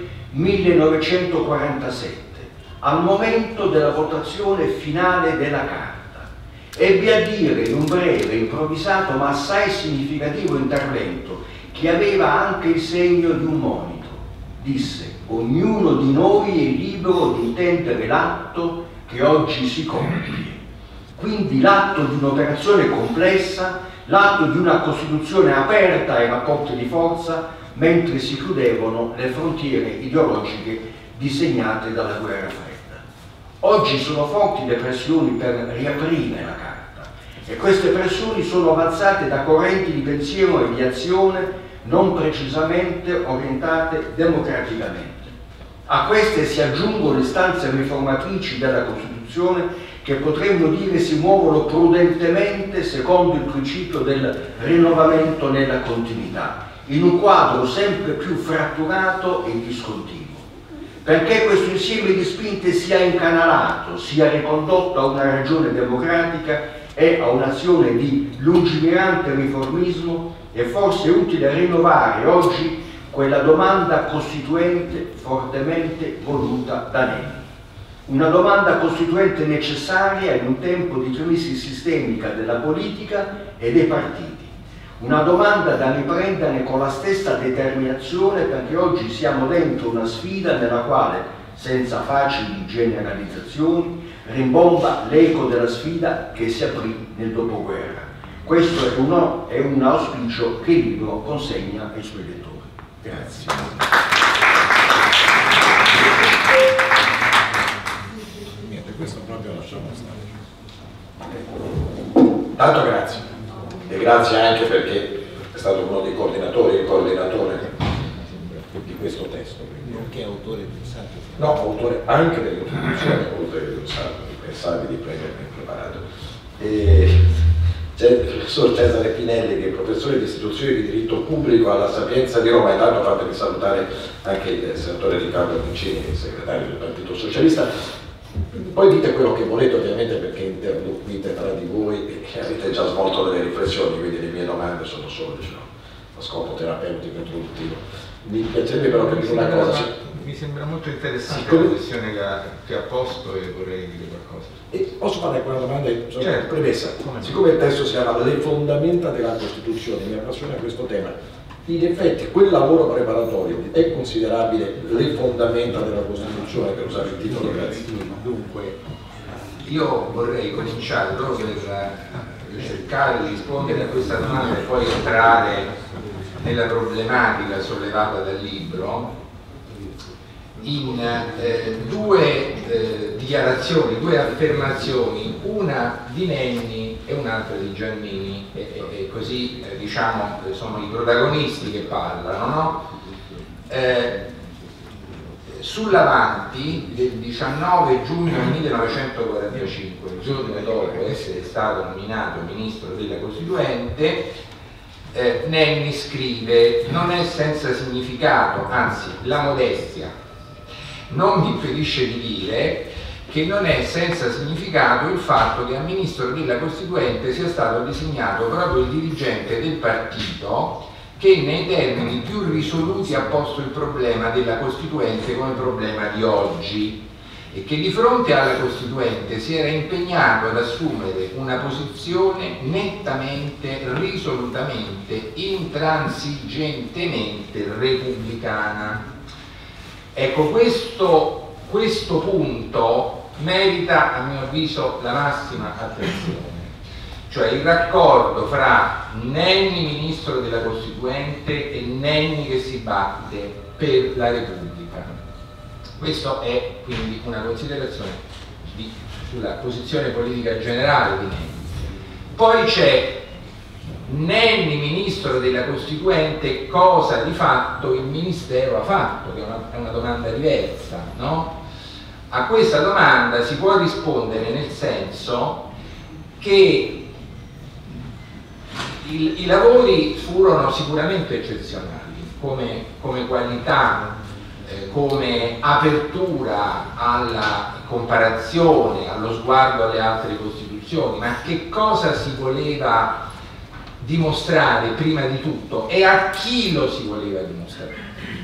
millenovecentoquarantasette, al momento della votazione finale della Carta. Ebbe a dire in un breve, improvvisato ma assai significativo intervento, che aveva anche il segno di un monito. Disse: ognuno di noi è libero di intendere l'atto che oggi si compie. Quindi l'atto di un'operazione complessa, l'atto di una Costituzione aperta ai rapporti di forza, mentre si chiudevano le frontiere ideologiche disegnate dalla guerra fredda. Oggi sono forti le pressioni per riaprire la Carta, e queste pressioni sono avanzate da correnti di pensiero e di azione non precisamente orientate democraticamente. A queste si aggiungono le istanze riformatrici della Costituzione, che potremmo dire si muovono prudentemente secondo il principio del rinnovamento nella continuità, in un quadro sempre più fratturato e discontinuo. Perché questo insieme di spinte sia incanalato, sia ricondotto a una ragione democratica e a un'azione di lungimirante riformismo, è forse utile rinnovare oggi quella domanda costituente fortemente voluta da Nenni. Una domanda costituente necessaria in un tempo di crisi sistemica della politica e dei partiti. Una domanda da riprendere con la stessa determinazione, perché oggi siamo dentro una sfida nella quale, senza facili generalizzazioni, rimbomba l'eco della sfida che si aprì nel dopoguerra. Questo è, uno, è un auspicio che il libro consegna ai suoi lettori. Grazie. Niente, questo proprio lasciamo stare. Tanto grazie. E grazie anche perché è stato uno dei coordinatori, il coordinatore di questo testo. Nonché autore del saggio. No, autore anche dell'introduzione, oltre che del saggio, pensabili di premio ben preparato. E c'è il professor Cesare Pinelli, che è professore di istituzioni di diritto pubblico alla Sapienza di Roma. Intanto fatemi salutare anche il senatore Riccardo Vincini, segretario del Partito Socialista. Poi dite quello che volete, ovviamente, perché interloquite tra di voi e avete già svolto delle riflessioni, quindi le mie domande sono solo, diciamo, a scopo terapeutico introduttivo. Mi piacerebbe però capire una cosa. Sì. Mi sembra molto interessante sì, la questione che ha, che ha posto, e vorrei dire qualcosa. E posso fare quella domanda? Cioè, certo. Premessa. Siccome il testo si chiama Le fondamenta della Costituzione, mi appassiona questo tema. In effetti quel lavoro preparatorio è considerabile le fondamenta della Costituzione, per usare il titolo? Grazie. Dunque, io vorrei cominciare proprio per cercare di rispondere a questa domanda e poi entrare nella problematica sollevata dal libro in eh, due eh, dichiarazioni, due affermazioni, una di Nenni e un'altra di Giannini, e, e, e così eh, diciamo sono i protagonisti che parlano, no? Eh, Sull'avanti del diciannove giugno millenovecentoquarantacinque, il giorno dopo essere stato nominato ministro della Costituente, eh, Nenni scrive: non è senza significato, anzi la modestia non mi impedisce di dire che non è senza significato il fatto che a ministro della Costituente sia stato designato proprio il dirigente del partito che nei termini più risoluti ha posto il problema della Costituente come problema di oggi, e che di fronte alla Costituente si era impegnato ad assumere una posizione nettamente, risolutamente, intransigentemente repubblicana. Ecco, questo, questo punto merita, a mio avviso, la massima attenzione. Cioè il raccordo fra Nenni ministro della Costituente e Nenni che si batte per la Repubblica. Questa è quindi una considerazione di, sulla posizione politica generale di Nenni. Poi c'è Nenni, ministro della Costituente, cosa di fatto il Ministero ha fatto, che è una, è una domanda diversa, no? A questa domanda si può rispondere nel senso che il, i lavori furono sicuramente eccezionali come, come qualità, eh, come apertura alla comparazione, allo sguardo alle altre Costituzioni, ma che cosa si voleva dimostrare prima di tutto e a chi lo si voleva dimostrare?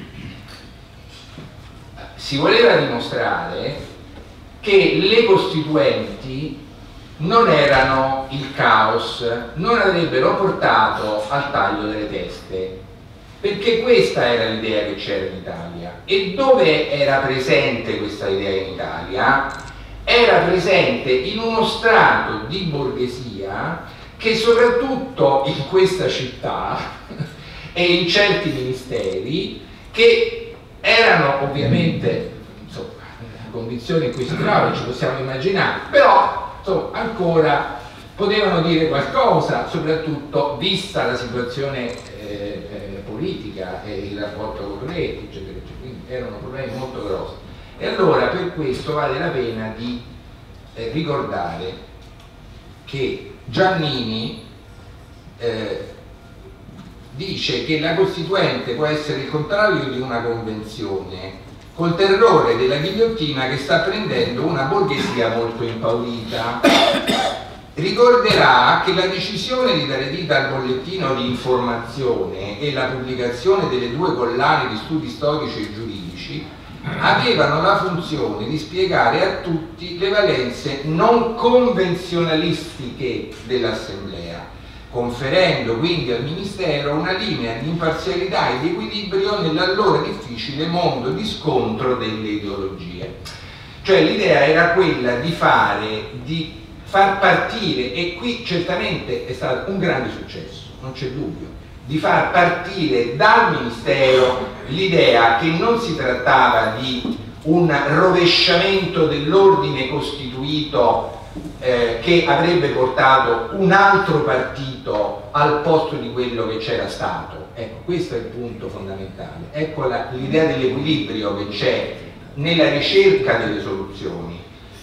Si voleva dimostrare che le Costituenti non erano il caos, non avrebbero portato al taglio delle teste, perché questa era l'idea che c'era in Italia. E dove era presente questa idea in Italia? Era presente in uno strato di borghesia che soprattutto in questa città e in certi ministeri, che erano ovviamente, insomma, condizioni in cui si trovano, ci possiamo immaginare, però insomma, ancora potevano dire qualcosa, soprattutto vista la situazione eh, eh, politica e il rapporto con Letti, eccetera, eccetera. Quindi erano problemi molto grossi. E allora per questo vale la pena di eh, ricordare che Giannini eh, dice che la Costituente può essere il contrario di una convenzione, col terrore della ghigliottina che sta prendendo una borghesia molto impaurita. Ricorderà che la decisione di dare vita al bollettino di informazione e la pubblicazione delle due collane di studi storici e giuridici avevano la funzione di spiegare a tutti le valenze non convenzionalistiche dell'Assemblea, conferendo quindi al Ministero una linea di imparzialità e di equilibrio nell'allora difficile mondo di scontro delle ideologie. Cioè l'idea era quella di fare, di far partire, e qui certamente è stato un grande successo, non c'è dubbio, di far partire dal Ministero l'idea che non si trattava di un rovesciamento dell'ordine costituito eh, che avrebbe portato un altro partito al posto di quello che c'era stato. Ecco, questo è il punto fondamentale. Ecco l'idea dell'equilibrio che c'è nella ricerca delle soluzioni.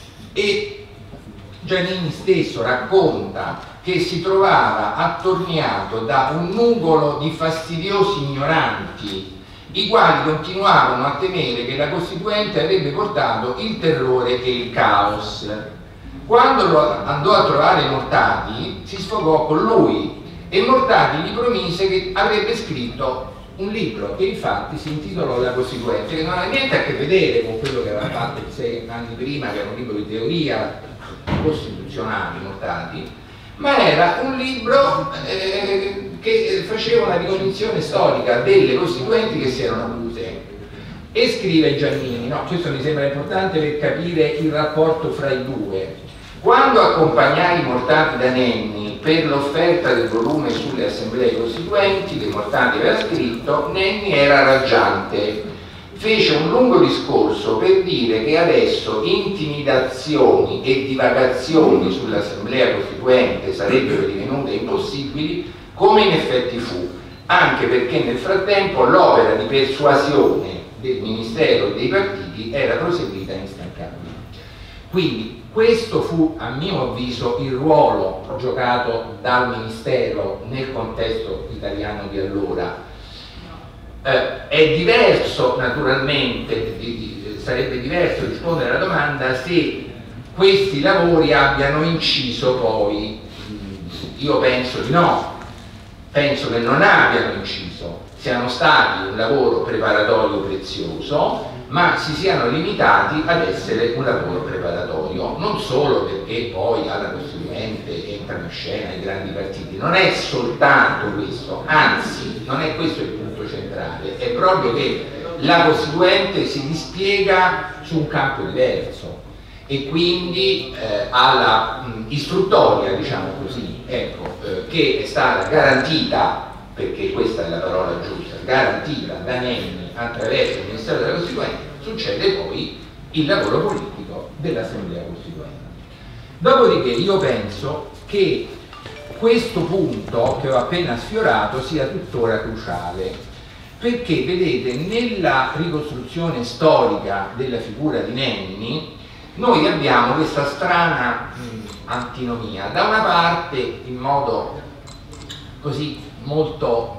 E Giannini stesso racconta che si trovava attorniato da un nugolo di fastidiosi ignoranti, i quali continuavano a temere che la Costituente avrebbe portato il terrore e il caos. Quando lo andò a trovare Mortati, si sfogò con lui e Mortati gli promise che avrebbe scritto un libro che infatti si intitolò La Costituente, che non ha niente a che vedere con quello che aveva fatto sei anni prima, che era un libro di teoria costituzionale, Mortati, ma era un libro eh, che faceva una ricognizione storica delle Costituenti che si erano avute. E scrive Giannini, no, questo mi sembra importante per capire il rapporto fra i due. Quando accompagnai Mortati da Nenni per l'offerta del volume sulle assemblee costituenti che Mortati aveva scritto, Nenni era raggiante. Fece un lungo discorso per dire che adesso intimidazioni e divagazioni sull'assemblea costituente sarebbero divenute impossibili, come in effetti fu, anche perché nel frattempo l'opera di persuasione del Ministero e dei partiti era proseguita instancabile. Quindi questo fu, a mio avviso, il ruolo giocato dal Ministero nel contesto italiano di allora. Eh, è diverso naturalmente, di, di, sarebbe diverso rispondere alla domanda se questi lavori abbiano inciso poi. Io penso di no, penso che non abbiano inciso, siano stati un lavoro preparatorio prezioso, ma si siano limitati ad essere un lavoro preparatorio, non solo perché poi alla Costituente entrano in scena i grandi partiti, non è soltanto questo, anzi non è questo il punto centrale, è proprio che la Costituente si dispiega su un campo diverso e quindi eh, alla mh, istruttoria, diciamo così, ecco, eh, che è stata garantita, perché questa è la parola giusta, garantita da Nenni attraverso il Ministero della Costituente, succede poi il lavoro politico dell'Assemblea Costituente. Dopodiché io penso che questo punto che ho appena sfiorato sia tuttora cruciale, perché vedete, nella ricostruzione storica della figura di Nenni noi abbiamo questa strana mh, antinomia. Da una parte, in modo così molto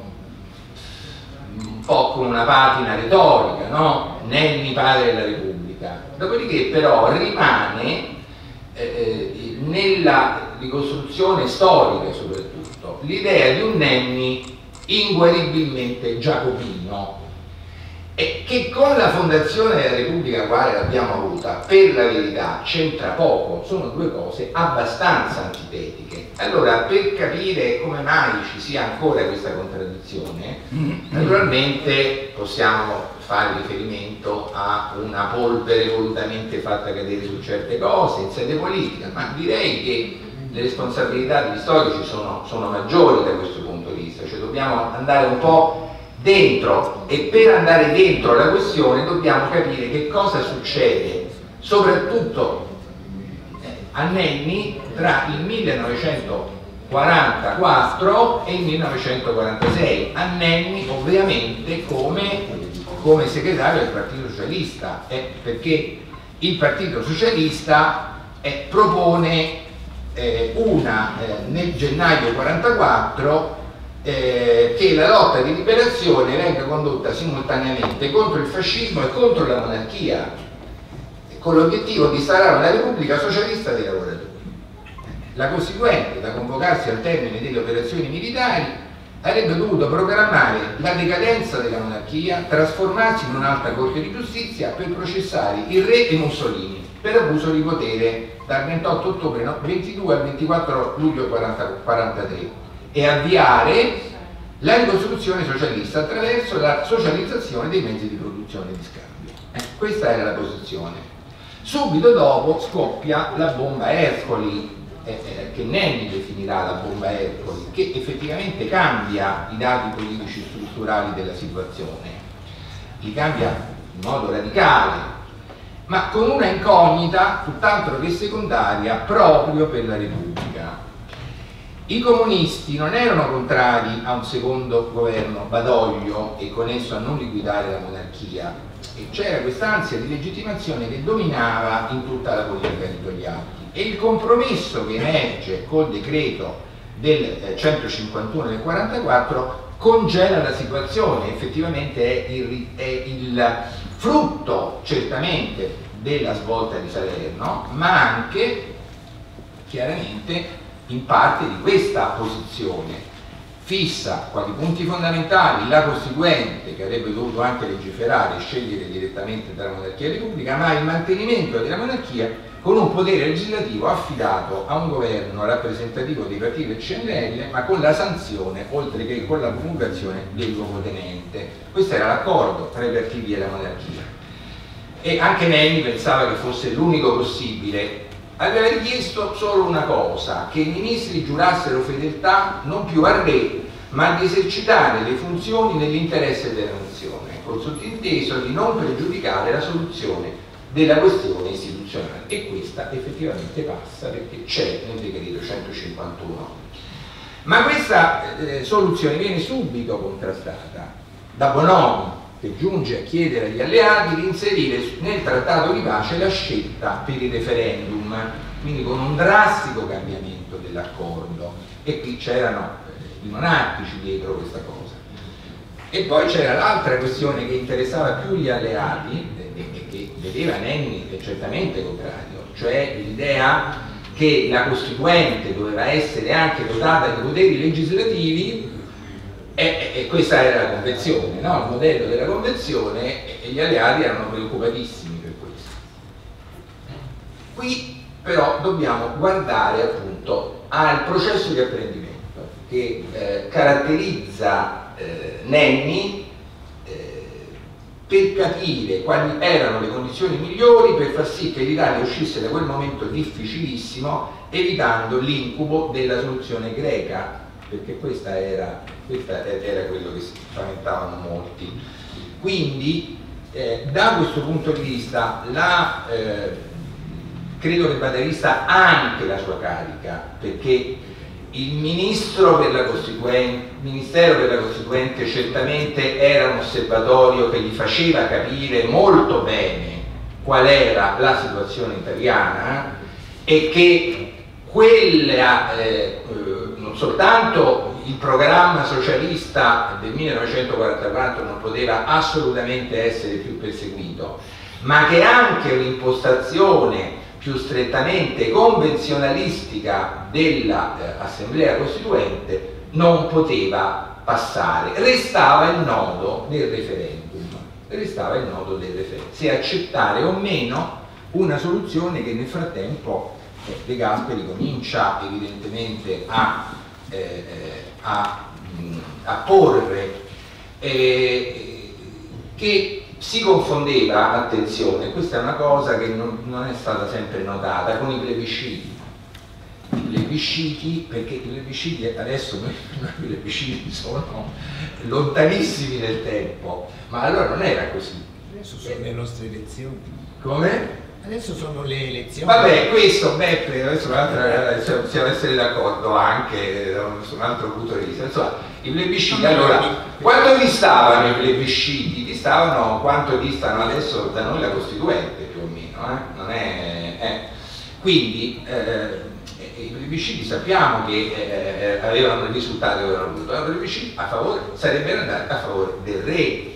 un po' con una patina retorica, no? Nenni padre della Repubblica. Dopodiché però rimane eh, nella ricostruzione storica soprattutto l'idea di un Nenni inguaribilmente giacobino, e che con la fondazione della Repubblica quale l'abbiamo avuta, per la verità, c'entra poco, sono due cose abbastanza antitetiche. Allora, per capire come mai ci sia ancora questa contraddizione, naturalmente possiamo fare riferimento a una polvere volutamente fatta cadere su certe cose in sede politica, ma direi che le responsabilità degli storici sono, sono maggiori da questo punto di vista, cioè dobbiamo andare un po' dentro, e per andare dentro la questione dobbiamo capire che cosa succede soprattutto a Nenni tra il millenovecentoquarantaquattro e il millenovecentoquarantasei, a Nenni ovviamente come, come segretario del Partito Socialista, eh, perché il Partito Socialista eh, propone eh, una eh, nel gennaio quarantaquattro Eh, che la lotta di liberazione venga condotta simultaneamente contro il fascismo e contro la monarchia, con l'obiettivo di instaurare una repubblica socialista dei lavoratori. La Costituente, da convocarsi al termine delle operazioni militari, avrebbe dovuto programmare la decadenza della monarchia, trasformarsi in un'alta corte di giustizia per processare il re e Mussolini per abuso di potere dal ventotto ottobre ventidue al ventiquattro luglio quarantatré, e avviare la ricostruzione socialista attraverso la socializzazione dei mezzi di produzione e di scambio. Eh, questa era la posizione. Subito dopo scoppia la bomba Ercoli, eh, eh, che Nenni definirà la bomba Ercoli, che effettivamente cambia i dati politici strutturali della situazione, li cambia in modo radicale, ma con una incognita tutt'altro che secondaria proprio per la Repubblica. I comunisti non erano contrari a un secondo governo Badoglio e con esso a non liquidare la monarchia, e c'era quest'ansia di legittimazione che dominava in tutta la politica di Togliatti, e il compromesso che emerge col decreto del eh, centocinquantuno del quarantaquattro congela la situazione. Effettivamente è il, è il frutto certamente della svolta di Salerno, ma anche chiaramente in parte di questa posizione. Fissa quali punti fondamentali la Costituente, che avrebbe dovuto anche legiferare e scegliere direttamente tra monarchia e repubblica, ma il mantenimento della monarchia con un potere legislativo affidato a un governo rappresentativo dei partiti del C N L, ma con la sanzione, oltre che con la promulgazione, del luogotenente. Questo era l'accordo tra i partiti e la monarchia, e anche Nenni pensava che fosse l'unico possibile. Aveva richiesto solo una cosa: che i ministri giurassero fedeltà non più al re, ma di esercitare le funzioni nell'interesse della nazione, col sottinteso di non pregiudicare la soluzione della questione istituzionale. E questa effettivamente passa, perché c'è nel decreto centocinquantuno. Ma questa eh, soluzione viene subito contrastata da Bonomi, che giunge a chiedere agli alleati di inserire nel trattato di pace la scelta per il referendum, quindi con un drastico cambiamento dell'accordo, e qui c'erano i monarchici dietro questa cosa. E poi c'era l'altra questione che interessava più gli alleati e che vedeva Nenni certamente contrario, cioè l'idea che la Costituente doveva essere anche dotata di poteri legislativi. E, e questa era la convenzione, no? Il modello della convenzione, e gli alleati erano preoccupatissimi per questo. Qui però dobbiamo guardare appunto al processo di apprendimento che eh, caratterizza eh, Nenni eh, per capire quali erano le condizioni migliori per far sì che l'Italia uscisse da quel momento difficilissimo, evitando l'incubo della soluzione greca, perché questa era, questa era quello che si spaventavano molti. Quindi eh, da questo punto di vista la, eh, credo che vada vista anche la sua carica, perché il ministro per la Costituente, il Ministero per la Costituente certamente era un osservatorio che gli faceva capire molto bene qual era la situazione italiana e che quella, eh, non soltanto il programma socialista del millenovecentoquarantaquattro non poteva assolutamente essere più perseguito, ma che anche l'impostazione più strettamente convenzionalistica dell'Assemblea Costituente non poteva passare. Restava il nodo del referendum, restava il nodo del referendum, se accettare o meno una soluzione che nel frattempo eh, De Gasperi comincia evidentemente a, eh, a, mh, a porre, eh, che si confondeva, attenzione, questa è una cosa che non, non è stata sempre notata, con i plebisciti. I plebisciti, perché i plebisciti adesso noi, i plebisciti sono lontanissimi nel tempo, ma allora non era così. Adesso sono le nostre elezioni. Come? Adesso sono le elezioni. Vabbè, questo Beppe, adesso possiamo essere d'accordo anche su un altro punto di vista. Insomma, i plebisciti, allora, quanto distavano i plebisciti? Distavano quanto distano adesso da noi la Costituente, più o meno, eh? Non è, eh. Quindi eh, i plebisciti sappiamo che eh, avevano il risultato che avevano avuto, i plebisciti a favore, sarebbero andati a favore del re.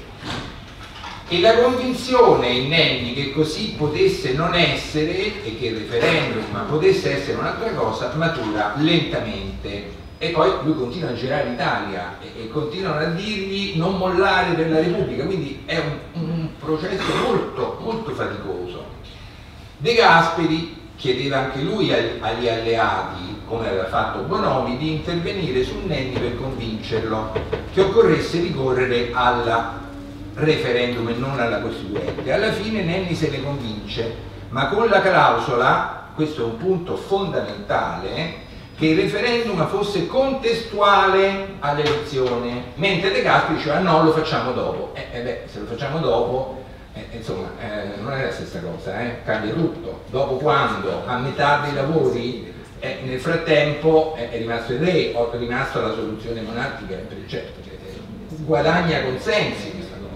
E la convinzione in Nenni che così potesse non essere e che il referendum potesse essere un'altra cosa matura lentamente, e poi lui continua a girare l'Italia e, e continuano a dirgli non mollare per la Repubblica, quindi è un, un processo molto molto faticoso. De Gasperi chiedeva anche lui agli alleati, come aveva fatto Bonomi, di intervenire su Nenni per convincerlo che occorresse ricorrere alla referendum e non alla Costituente. Alla fine Nenni se ne convince, ma con la clausola, questo è un punto fondamentale, che il referendum fosse contestuale all'elezione, mentre De Gasperi diceva no, lo facciamo dopo. E eh, beh, se lo facciamo dopo, eh, insomma, eh, non è la stessa cosa, eh? Cambia tutto. Dopo quando, a metà dei lavori, eh, nel frattempo eh, è rimasto il re, o è rimasta la soluzione monarchica, certo, eh, guadagna consensi.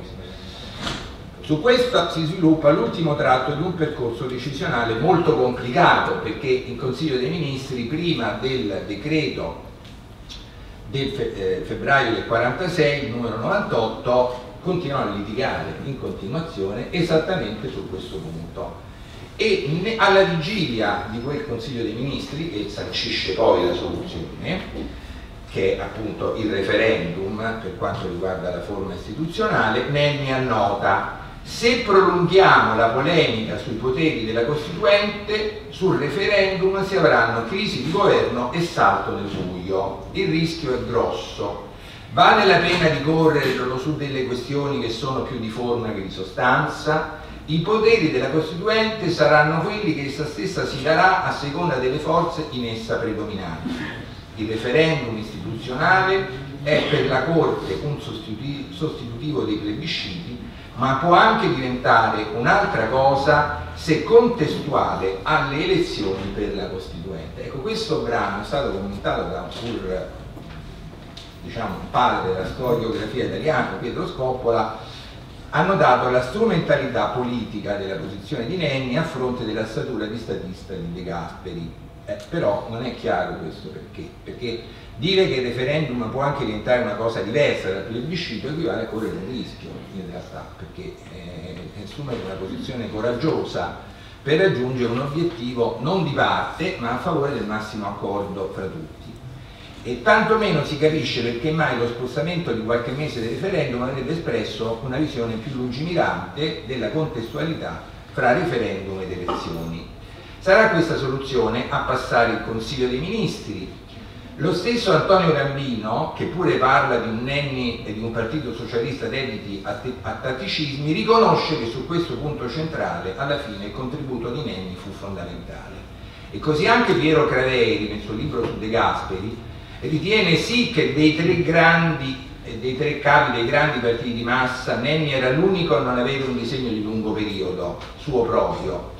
Su questo si sviluppa l'ultimo tratto di un percorso decisionale molto complicato, perché il Consiglio dei Ministri, prima del decreto del fe eh, febbraio del quarantasei, il numero novantotto, continuano a litigare in continuazione esattamente su questo punto. E ne, alla vigilia di quel Consiglio dei Ministri, che sancisce poi la soluzione, che è appunto il referendum per quanto riguarda la forma istituzionale, Nenni annota: se prolunghiamo la polemica sui poteri della Costituente, sul referendum si avranno crisi di governo e salto nel buio. Il rischio è grosso. Vale la pena di correre solo su delle questioni che sono più di forma che di sostanza? I poteri della Costituente saranno quelli che essa stessa si darà a seconda delle forze in essa predominanti. Il referendum istituzionale è per la Corte un sostitutivo dei plebisciti, ma può anche diventare un'altra cosa se contestuale alle elezioni per la Costituente. Ecco, questo brano è stato commentato da un pur, diciamo, un padre della storiografia italiana, Pietro Scoppola. Hanno dato la strumentalità politica della posizione di Nenni a fronte della statura di statista di De Gasperi. Eh, però non è chiaro questo perché, perché dire che il referendum può anche diventare una cosa diversa dal plebiscito equivale a correre un rischio in realtà, perché eh, assumere una posizione coraggiosa per raggiungere un obiettivo non di parte ma a favore del massimo accordo fra tutti. E tantomeno si capisce perché mai lo spostamento di qualche mese del referendum avrebbe espresso una visione più lungimirante della contestualità fra referendum ed elezioni. Sarà questa soluzione a passare il Consiglio dei Ministri. Lo stesso Antonio Gambino, che pure parla di un Nenni e di un partito socialista dediti a, a tatticismi, riconosce che su questo punto centrale alla fine il contributo di Nenni fu fondamentale. E così anche Piero Craveri, nel suo libro su De Gasperi, ritiene sì che dei tre grandi, dei tre capi dei grandi partiti di massa, Nenni era l'unico a non avere un disegno di lungo periodo suo proprio,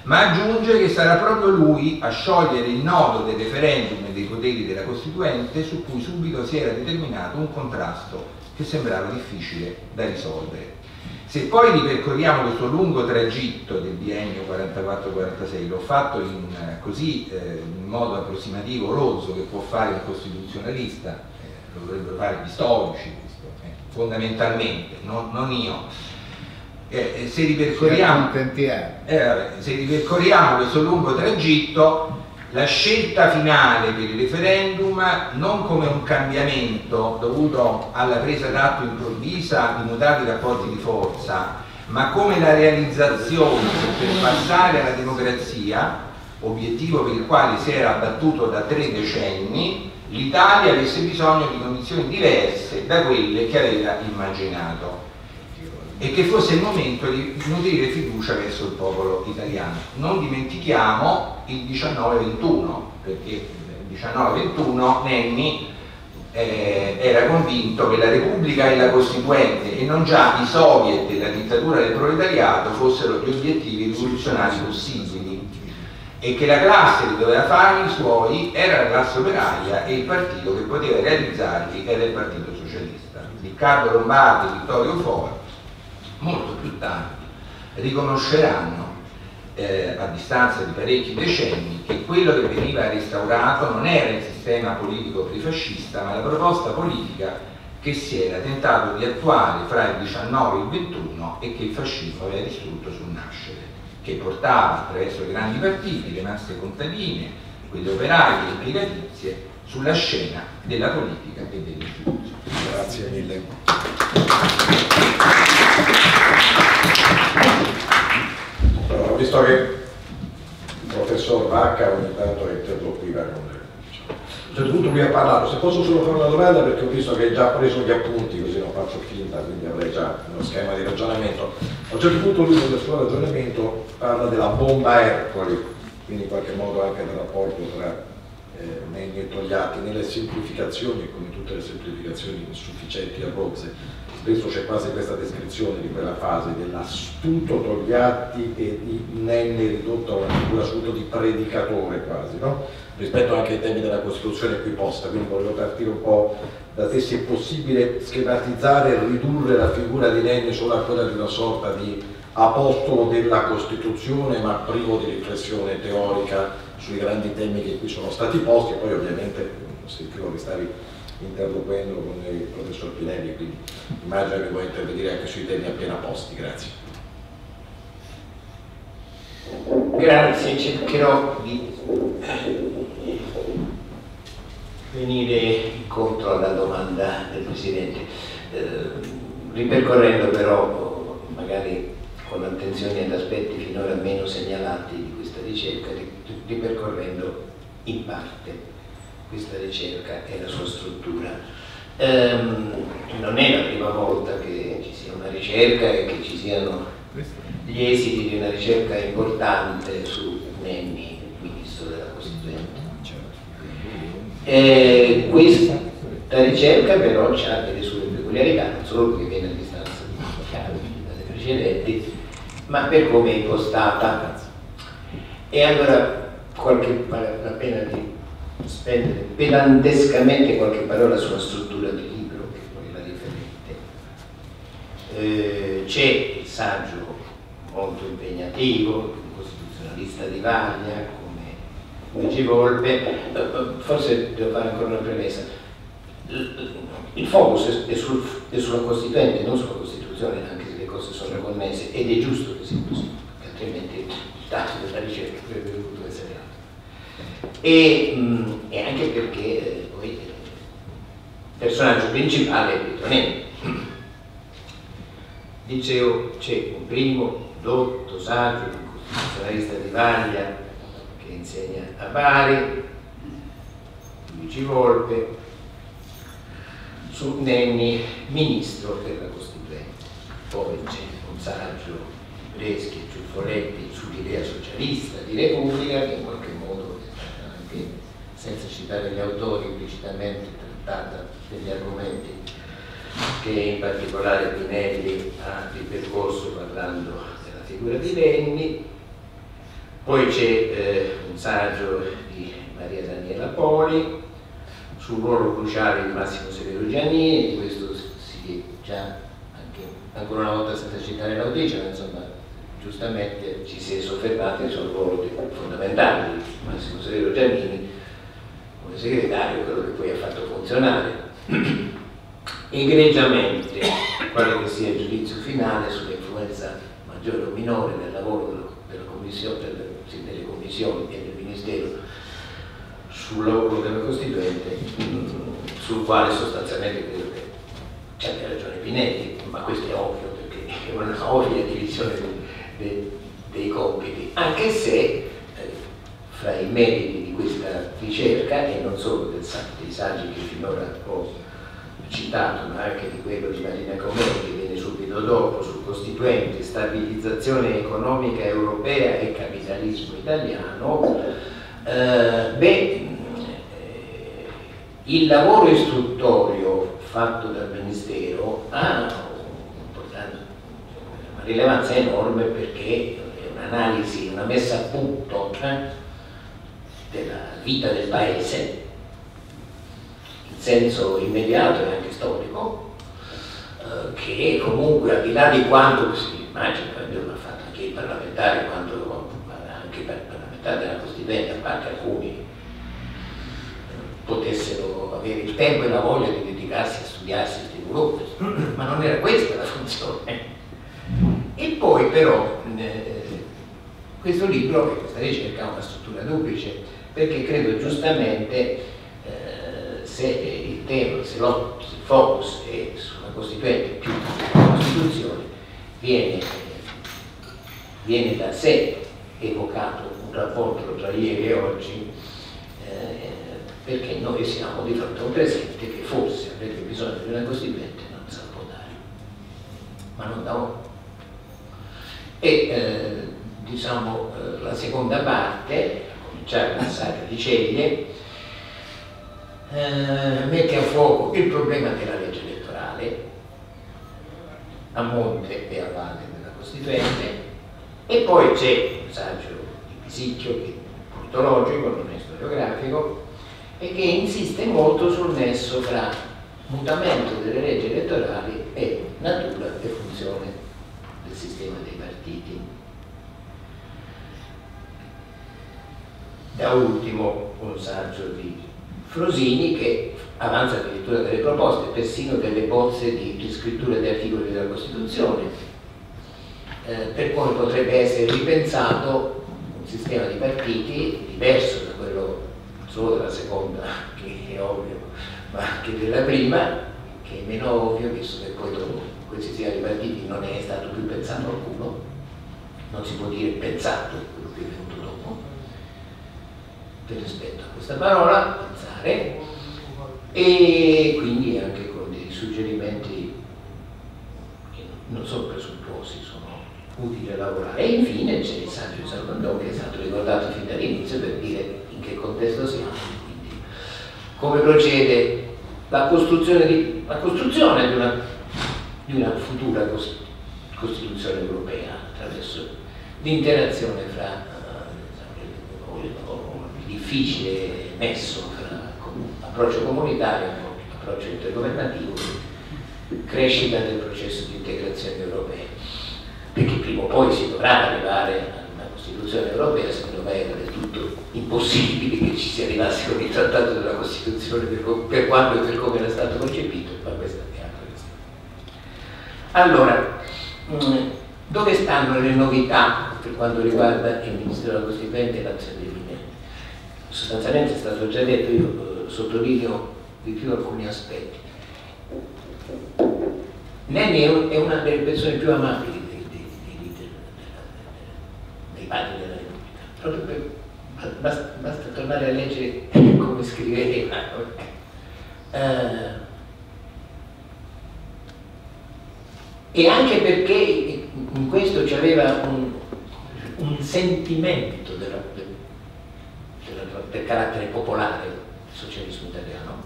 ma aggiunge che sarà proprio lui a sciogliere il nodo del referendum e dei poteri della Costituente, su cui subito si era determinato un contrasto che sembrava difficile da risolvere. Se poi ripercorriamo questo lungo tragitto del biennio quarantaquattro quarantasei, l'ho fatto in, così, eh, in modo approssimativo, rozzo, che può fare un costituzionalista, eh, lo dovrebbero fare gli storici, questo, eh, fondamentalmente, non, non io. Eh, se, ripercorriamo, eh, vabbè, se ripercorriamo questo lungo tragitto, la scelta finale per il referendum, non come un cambiamento dovuto alla presa d'atto improvvisa di mutati rapporti di forza, ma come la realizzazione che per passare alla democrazia, obiettivo per il quale si era battuto da tre decenni, l'Italia avesse bisogno di condizioni diverse da quelle che aveva immaginato, e che fosse il momento di nutrire fiducia verso il popolo italiano. Non dimentichiamo il diciannove ventuno, perché il diciannove ventuno Nenni eh, era convinto che la Repubblica e la Costituente, e non già i soviet e la dittatura del proletariato, fossero gli obiettivi rivoluzionari possibili, e che la classe che doveva fare i suoi era la classe operaia, e il partito che poteva realizzarli era il Partito Socialista. Riccardo Lombardi e Vittorio Fora molto più tardi riconosceranno, eh, a distanza di parecchi decenni, che quello che veniva restaurato non era il sistema politico prefascista, ma la proposta politica che si era tentato di attuare fra il diciannove e il ventuno e che il fascismo aveva distrutto sul nascere, che portava attraverso i grandi partiti, le masse contadine, quelle operaie e impregatizie, sulla scena della politica e delle istituzioni. Grazie mille. Allora, visto che il professor Vacca ogni tanto interloquiva con me, diciamo. A un certo punto lui ha parlato, se posso solo fare una domanda, perché ho visto che hai già preso gli appunti, così non faccio finta, quindi avrei già uno schema di ragionamento. A un certo punto lui nel suo ragionamento parla della bomba Ercole, quindi in qualche modo anche del rapporto tra eh, Nenni e Togliatti, nelle semplificazioni, come tutte le semplificazioni insufficienti a Rose. Spesso c'è quasi questa descrizione di quella fase dell'astuto Togliatti e di Nenni ridotto a una figura assoluta di predicatore quasi, no? Rispetto anche ai temi della Costituzione qui posta, quindi volevo partire un po' da te, se è possibile schematizzare e ridurre la figura di Nenni solo a quella di una sorta di apostolo della Costituzione, ma privo di riflessione teorica sui grandi temi che qui sono stati posti, e poi ovviamente sentivo che stavi interloquendo con il professor Pinelli, quindi immagino che vuoi intervenire anche sui temi appena posti. Grazie. Grazie, cercherò di venire incontro alla domanda del Presidente, eh, ripercorrendo però, magari con attenzione ad aspetti finora meno segnalati di questa ricerca, ripercorrendo in parte questa ricerca e la sua struttura. Ehm, non è la prima volta che ci sia una ricerca e che ci siano gli esiti di una ricerca importante su Nenni, ministro della Costituente. E questa ricerca però ha delle sue peculiarità, non solo perché viene a distanza di anni dalle precedenti, ma per come è impostata. E allora qualche, vale la pena di spendere pedantescamente qualche parola sulla struttura del libro, che poi è la riferente. Eh, c'è il saggio molto impegnativo, un costituzionalista di Vaglia come Luigi Volpe. Forse devo fare ancora una premessa. Il focus è, sul, è sulla Costituente, non sulla Costituzione, anche se le cose sono connesse, ed è giusto che sia così, perché altrimenti il tasso della ricerca avrebbe dovuto essere altro. E, mh, e anche perché eh, poi il personaggio principale è Pietro Nenni. Dicevo, c'è un primo dotto saggio, un costituzionalista di Vaglia che insegna a Bari, Luigi Volpe, su Nenni, ministro per la Costituente. Poi c'è un saggio di Breschi e Ciuffoletti sull'idea socialista di Repubblica, che in qualche modo, anche senza citare gli autori, implicitamente trattata degli argomenti che in particolare Pinelli ha ripercorso parlando della figura di Nenni. Poi c'è eh, un saggio di Maria Daniela Poli sul ruolo cruciale di Massimo Severo Giannini, di questo si è già anche ancora una volta senza citare l'autrice, ma insomma giustamente ci si è soffermati sul ruolo fondamentale di Massimo Severo Giannini come segretario, quello che poi ha fatto funzionare egregiamente, quale che sia il giudizio finale sull'influenza maggiore o minore nel lavoro della commissione, delle, sì, delle commissioni e del Ministero sul lavoro della Costituente, sul quale sostanzialmente credo che c'è ragione Pinetti, ma questo è ovvio perché è una ovvia divisione dei, dei, dei compiti, anche se eh, fra i meriti di questa ricerca, e non solo del, dei saggi che finora ho citato, ma anche di quello di Marina Comeni che viene subito dopo, sul Costituente, stabilizzazione economica europea e capitalismo italiano, eh, beh, il lavoro istruttorio fatto dal Ministero ha una rilevanza enorme perché è un'analisi, una messa a punto eh, della vita del Paese in senso immediato e anche storico, eh, che comunque al di là di quanto si immagina, abbiamo fatto anche i parlamentari, quanto anche i parlamentari della Costituente, a parte alcuni potessero avere il tempo e la voglia di dedicarsi a studiarsi questi gruppi, ma non era questa la funzione. E poi però eh, questo libro e questa ricerca ha una struttura duplice, perché credo giustamente eh, se il tema, se il focus è sulla Costituente più che sulla Costituzione, viene, viene da sé evocato un rapporto tra ieri e oggi, eh, perché noi siamo di fronte a un presente che forse avrebbe bisogno di una Costituente non se la può dare, ma non da ora. E eh, diciamo eh, la seconda parte, a cominciare dal saggio di Ceglie, eh, mette a fuoco il problema della legge elettorale a monte e a valle della Costituente, e poi c'è un saggio di Pisicchio che è politologico, non è storiografico, e che insiste molto sul nesso fra mutamento delle leggi elettorali e natura e funzione del sistema dei partiti. Da ultimo un saggio di Frosini che avanza addirittura delle proposte, persino delle bozze di riscrittura di articoli della Costituzione, eh, per come potrebbe essere ripensato un sistema di partiti diverso da quello solo della seconda, che è ovvio, ma anche della prima, che è meno ovvio, visto che poi dopo quel sistema di partiti non è stato più pensato alcuno, non si può dire pensato quello che è venuto dopo, per rispetto a questa parola, pensare, e quindi anche con dei suggerimenti che non sono presuntuosi, sono utili a lavorare. E infine c'è il saggio di Salvandò che è stato ricordato fin dall'inizio per dire in che contesto siamo, quindi come procede la costruzione di, la costruzione di, una, di una futura Costituzione europea attraverso l'interazione fra uh, il difficile nesso fra approccio comunitario e approccio intergovernativo, crescita del processo di integrazione europea, perché prima o poi si dovrà arrivare a una Costituzione europea, secondo me era del tutto impossibile che ci si arrivasse con il trattato della Costituzione per, per quando e per come era stato concepito, ma questa è altra questione. Allora, mh, dove stanno le novità per quanto riguarda il Ministero della Costituente e l'azione dei Ministeri? Sostanzialmente è stato già detto, io eh, sottolineo di più alcuni aspetti. Nenni è una delle persone più amabili dei, dei, dei, dei, dei padri della Repubblica, proprio per, basta, basta tornare a leggere come scriveva, eh, e anche perché in questo c'aveva un, un sentimento della, della, del carattere popolare del socialismo italiano,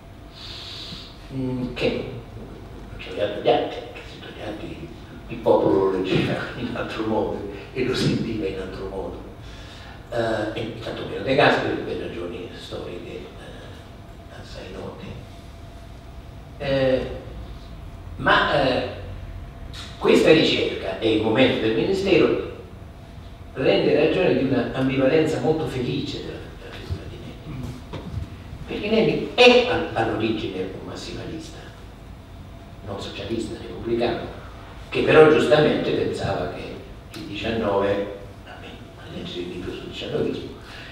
mh, che non c'aveva gli altri, che se gli altri il popolo lo leggeva in altro modo e lo sentiva in altro modo. eh, e tanto meno De Gasperi per ragioni storiche eh, assai note. Eh, ma eh, questa ricerca e il momento del Ministero rende ragione di una ambivalenza molto felice della, della figura di Nenni, perché Nenni è all'origine un massimalista, non socialista, repubblicano, che però giustamente pensava che il diciannove, a leggere il libro sul diciannovismo,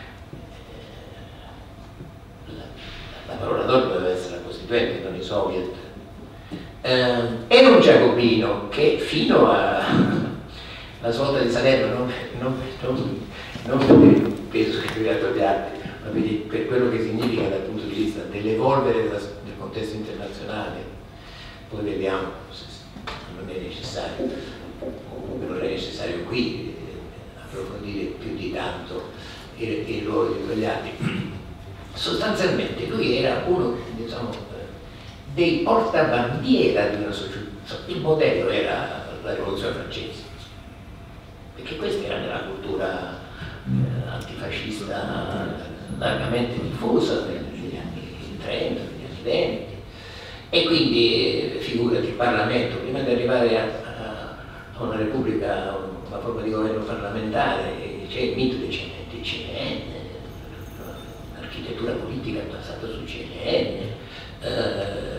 la, la parola d'ordine doveva essere la Costituente, non i soviet. Eh, era un giacobino che fino alla svolta di Salerno, non, non, non, non per il peso che aveva Togliatti, ma per quello che significa dal punto di vista dell'evolvere del contesto internazionale. Poi vediamo se non è necessario, comunque non è necessario qui approfondire più di tanto il, il ruolo di Togliatti. Sostanzialmente lui era uno, diciamo, dei portabandiera di una società. Il modello era la rivoluzione francese, perché questa era nella cultura eh, antifascista largamente diffusa negli anni trenta, negli anni venti. E quindi, figurati, il Parlamento, prima di arrivare a, a, a una repubblica, a una forma di governo parlamentare, c'è il mito del C N N, l'architettura politica è basata sul C N N, eh,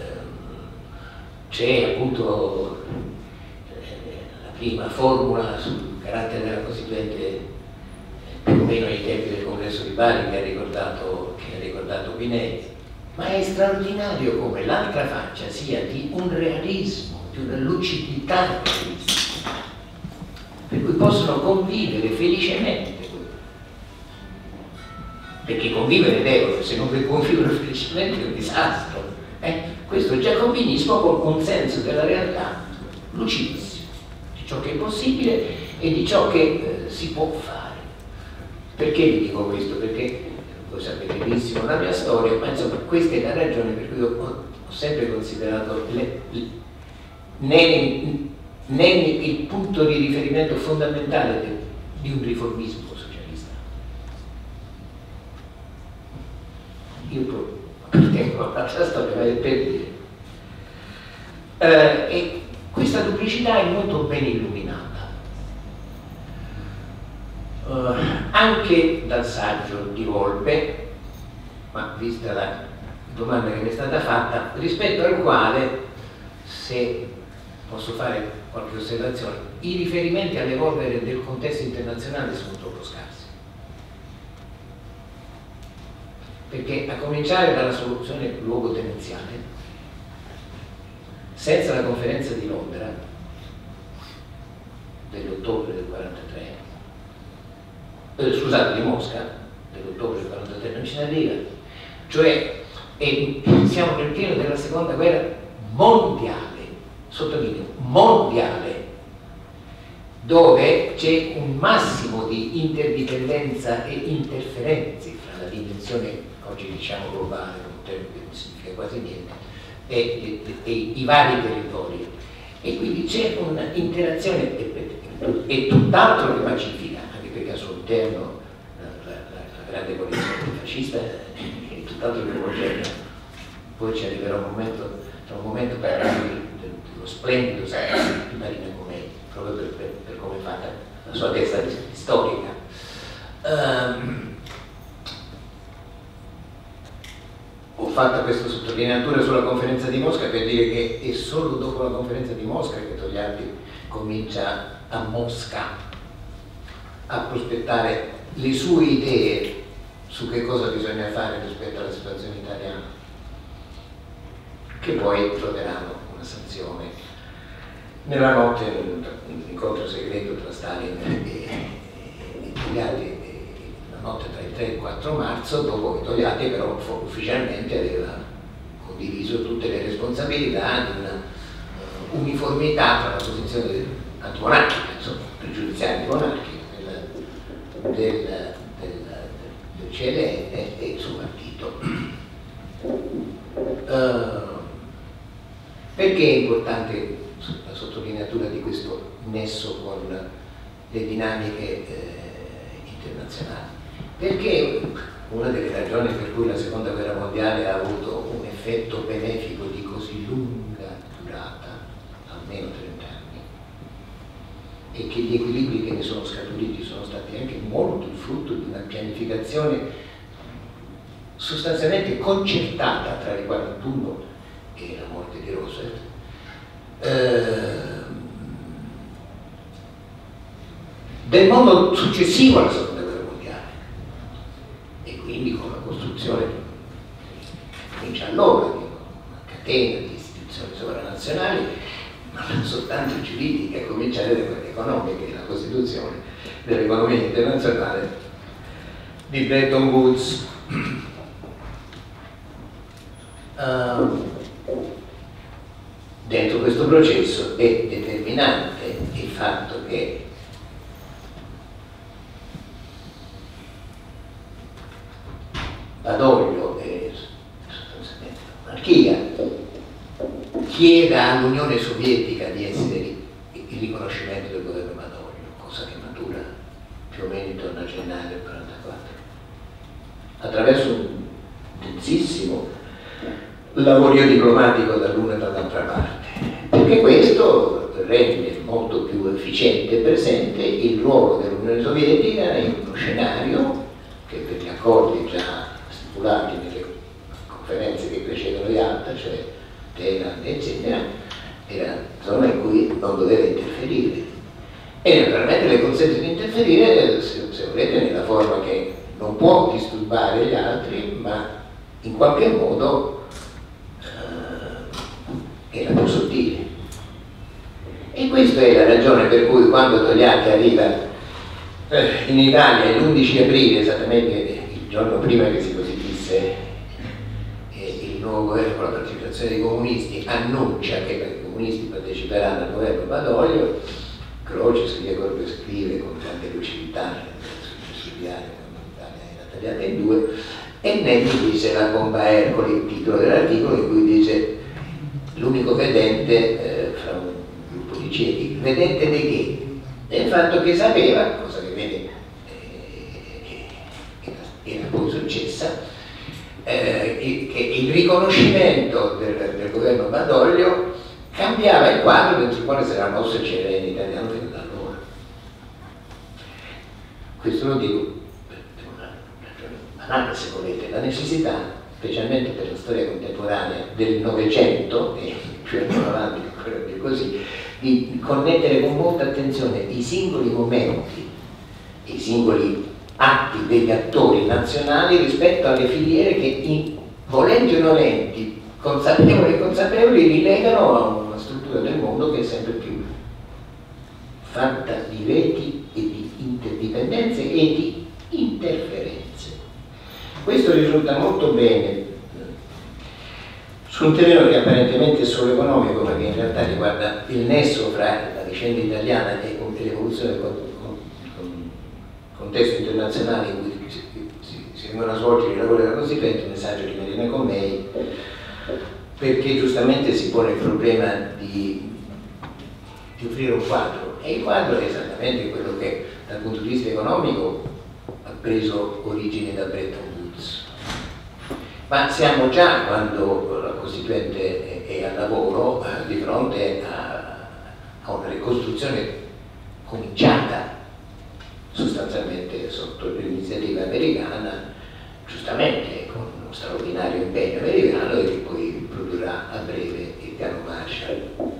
c'è appunto eh, la prima formula sul carattere della Costituente, più o meno ai tempi del Congresso di Bari, che ha ricordato, che ha ricordato Pinelli. Ma è straordinario come l'altra faccia sia di un realismo, di una lucidità realistica, per cui possono convivere felicemente, perché convivere devono, se non convivono felicemente è un disastro. Eh? Questo giacobinismo con un senso della realtà lucidissimo, di ciò che è possibile e di ciò che eh, si può fare. Perché vi dico questo? Perché voi sapete benissimo la mia storia, ma insomma questa è la ragione per cui ho, ho sempre considerato le, le, Nenni, Nenni il punto di riferimento fondamentale de, di un riformismo socialista. Io appartengo all'altra storia, ma è per dire. Eh, e questa duplicità è molto ben illuminata. Uh, anche dal saggio di Volpe, ma vista la domanda che mi è stata fatta, rispetto al quale, se posso fare qualche osservazione, i riferimenti all'evolvere del contesto internazionale sono troppo scarsi. Perché a cominciare dalla soluzione luogotenenziale, senza la conferenza di Londra dell'ottobre del quarantatré, Eh, scusate, di Mosca dell'ottobre del quarantatré, non ce ne arriva, cioè eh, siamo nel pieno della seconda guerra mondiale, sottolineo mondiale, dove c'è un massimo di interdipendenza e interferenze fra la dimensione, oggi diciamo globale, un termine che non significa quasi niente, e, e, e i vari territori, e quindi c'è un'interazione e, e tutt'altro che pacifica, perché al suo interno la, la, la grande coalizione fascista è tutt'altro che omogenea. Poi ci arriverà un momento, tra un momento per dello splendido saggio di Marina Comei, proprio per, per, per come è fatta la sua testa storica. Um, ho fatto questa sottolineatura sulla conferenza di Mosca per dire che è solo dopo la conferenza di Mosca che Togliatti comincia a Mosca a prospettare le sue idee su che cosa bisogna fare rispetto alla situazione italiana, che poi troveranno una sanzione nella notte, un incontro segreto tra Stalin e Togliatti, la notte tra il tre e il quattro marzo, dopo che Togliatti però ufficialmente aveva condiviso tutte le responsabilità di una uh, uniformità tra la posizione antimonarchica, insomma, pregiudiziale antimonarchica Del, del, del C L N e il suo partito. Uh, perché è importante la sottolineatura di questo nesso con le dinamiche eh, internazionali? perché una delle ragioni per cui la seconda guerra mondiale ha avuto un effetto benefico di così lunga durata, almeno trenta anni, e che gli equilibri che ne sono scaturiti sono stati anche molto il frutto di una pianificazione sostanzialmente concertata tra il quarantuno e la morte di Roosevelt, eh, del mondo successivo alla seconda guerra mondiale, e quindi con la costruzione comincia allora di una catena di istituzioni sovranazionali, ma non soltanto giuridiche, a cominciare da quelle economiche, la costituzione dell'economia internazionale di Bretton Woods. Uh, dentro questo processo è determinante il fatto che Badoglio e sostanzialmente la monarchia chieda all'Unione Sovietica di essere il riconoscimento del governo Badoglio, cosa che matura più o meno intorno a gennaio del quarantaquattro, attraverso un densissimo lavorio diplomatico dall'una e dall'altra parte, perché questo rende molto più efficiente e presente il ruolo dell'Unione Sovietica in uno scenario che per gli accordi già stipulati nelle conferenze che precedono Yalta, cioè Teheran eccetera, era una zona in cui non doveva interferire, e naturalmente le consente di interferire, se, se volete, nella forma che non può disturbare gli altri, ma in qualche modo era più sottile. E questa è la ragione per cui quando Togliatti arriva eh, in Italia l'undici aprile, esattamente il giorno prima che si costituisse eh, il nuovo governo con la partecipazione dei comunisti, annuncia che i comunisti parteciperanno al governo Badoglio, Croce scrive, scrive con grande lucidità sul diario quando l'Italia era tagliata in due, e Nenni dice la bomba Ercole, il titolo dell'articolo in cui dice l'unico vedente eh, fra un gruppo di ciechi, vedente di che? Del fatto che sapeva, cosa che vede eh, era poi successa, eh, che il riconoscimento del, del governo Badoglio cambiava il quadro dentro il quale si era mosso il C R N italiano fino da allora. Questo lo dico per una ragione banale, se volete, la necessità, specialmente per la storia contemporanea del Novecento, e più andiamo avanti ancora più così, di connettere con molta attenzione i singoli momenti, i singoli atti degli attori nazionali rispetto alle filiere che, in, volenti o nolenti, consapevoli e consapevoli, li legano a una struttura del mondo che è sempre più fatta di reti e di interdipendenze e di interferenze. Questo risulta molto bene su un terreno che apparentemente è solo economico, ma che in realtà riguarda il nesso fra la vicenda italiana e l'evoluzione del contesto internazionale in cui si, si, si vengono a svolgere i lavori della Costituente, un messaggio di Marina Comei, perché giustamente si pone il problema di, di offrire un quadro, e il quadro è esattamente quello che dal punto di vista economico ha preso origine da Bretton Woods. Ma siamo già, quando la Costituente è, è al lavoro, eh, di fronte a, a una ricostruzione cominciata sostanzialmente sotto l'iniziativa americana, giustamente con uno straordinario impegno americano, e che poi produrrà a breve il piano Marshall.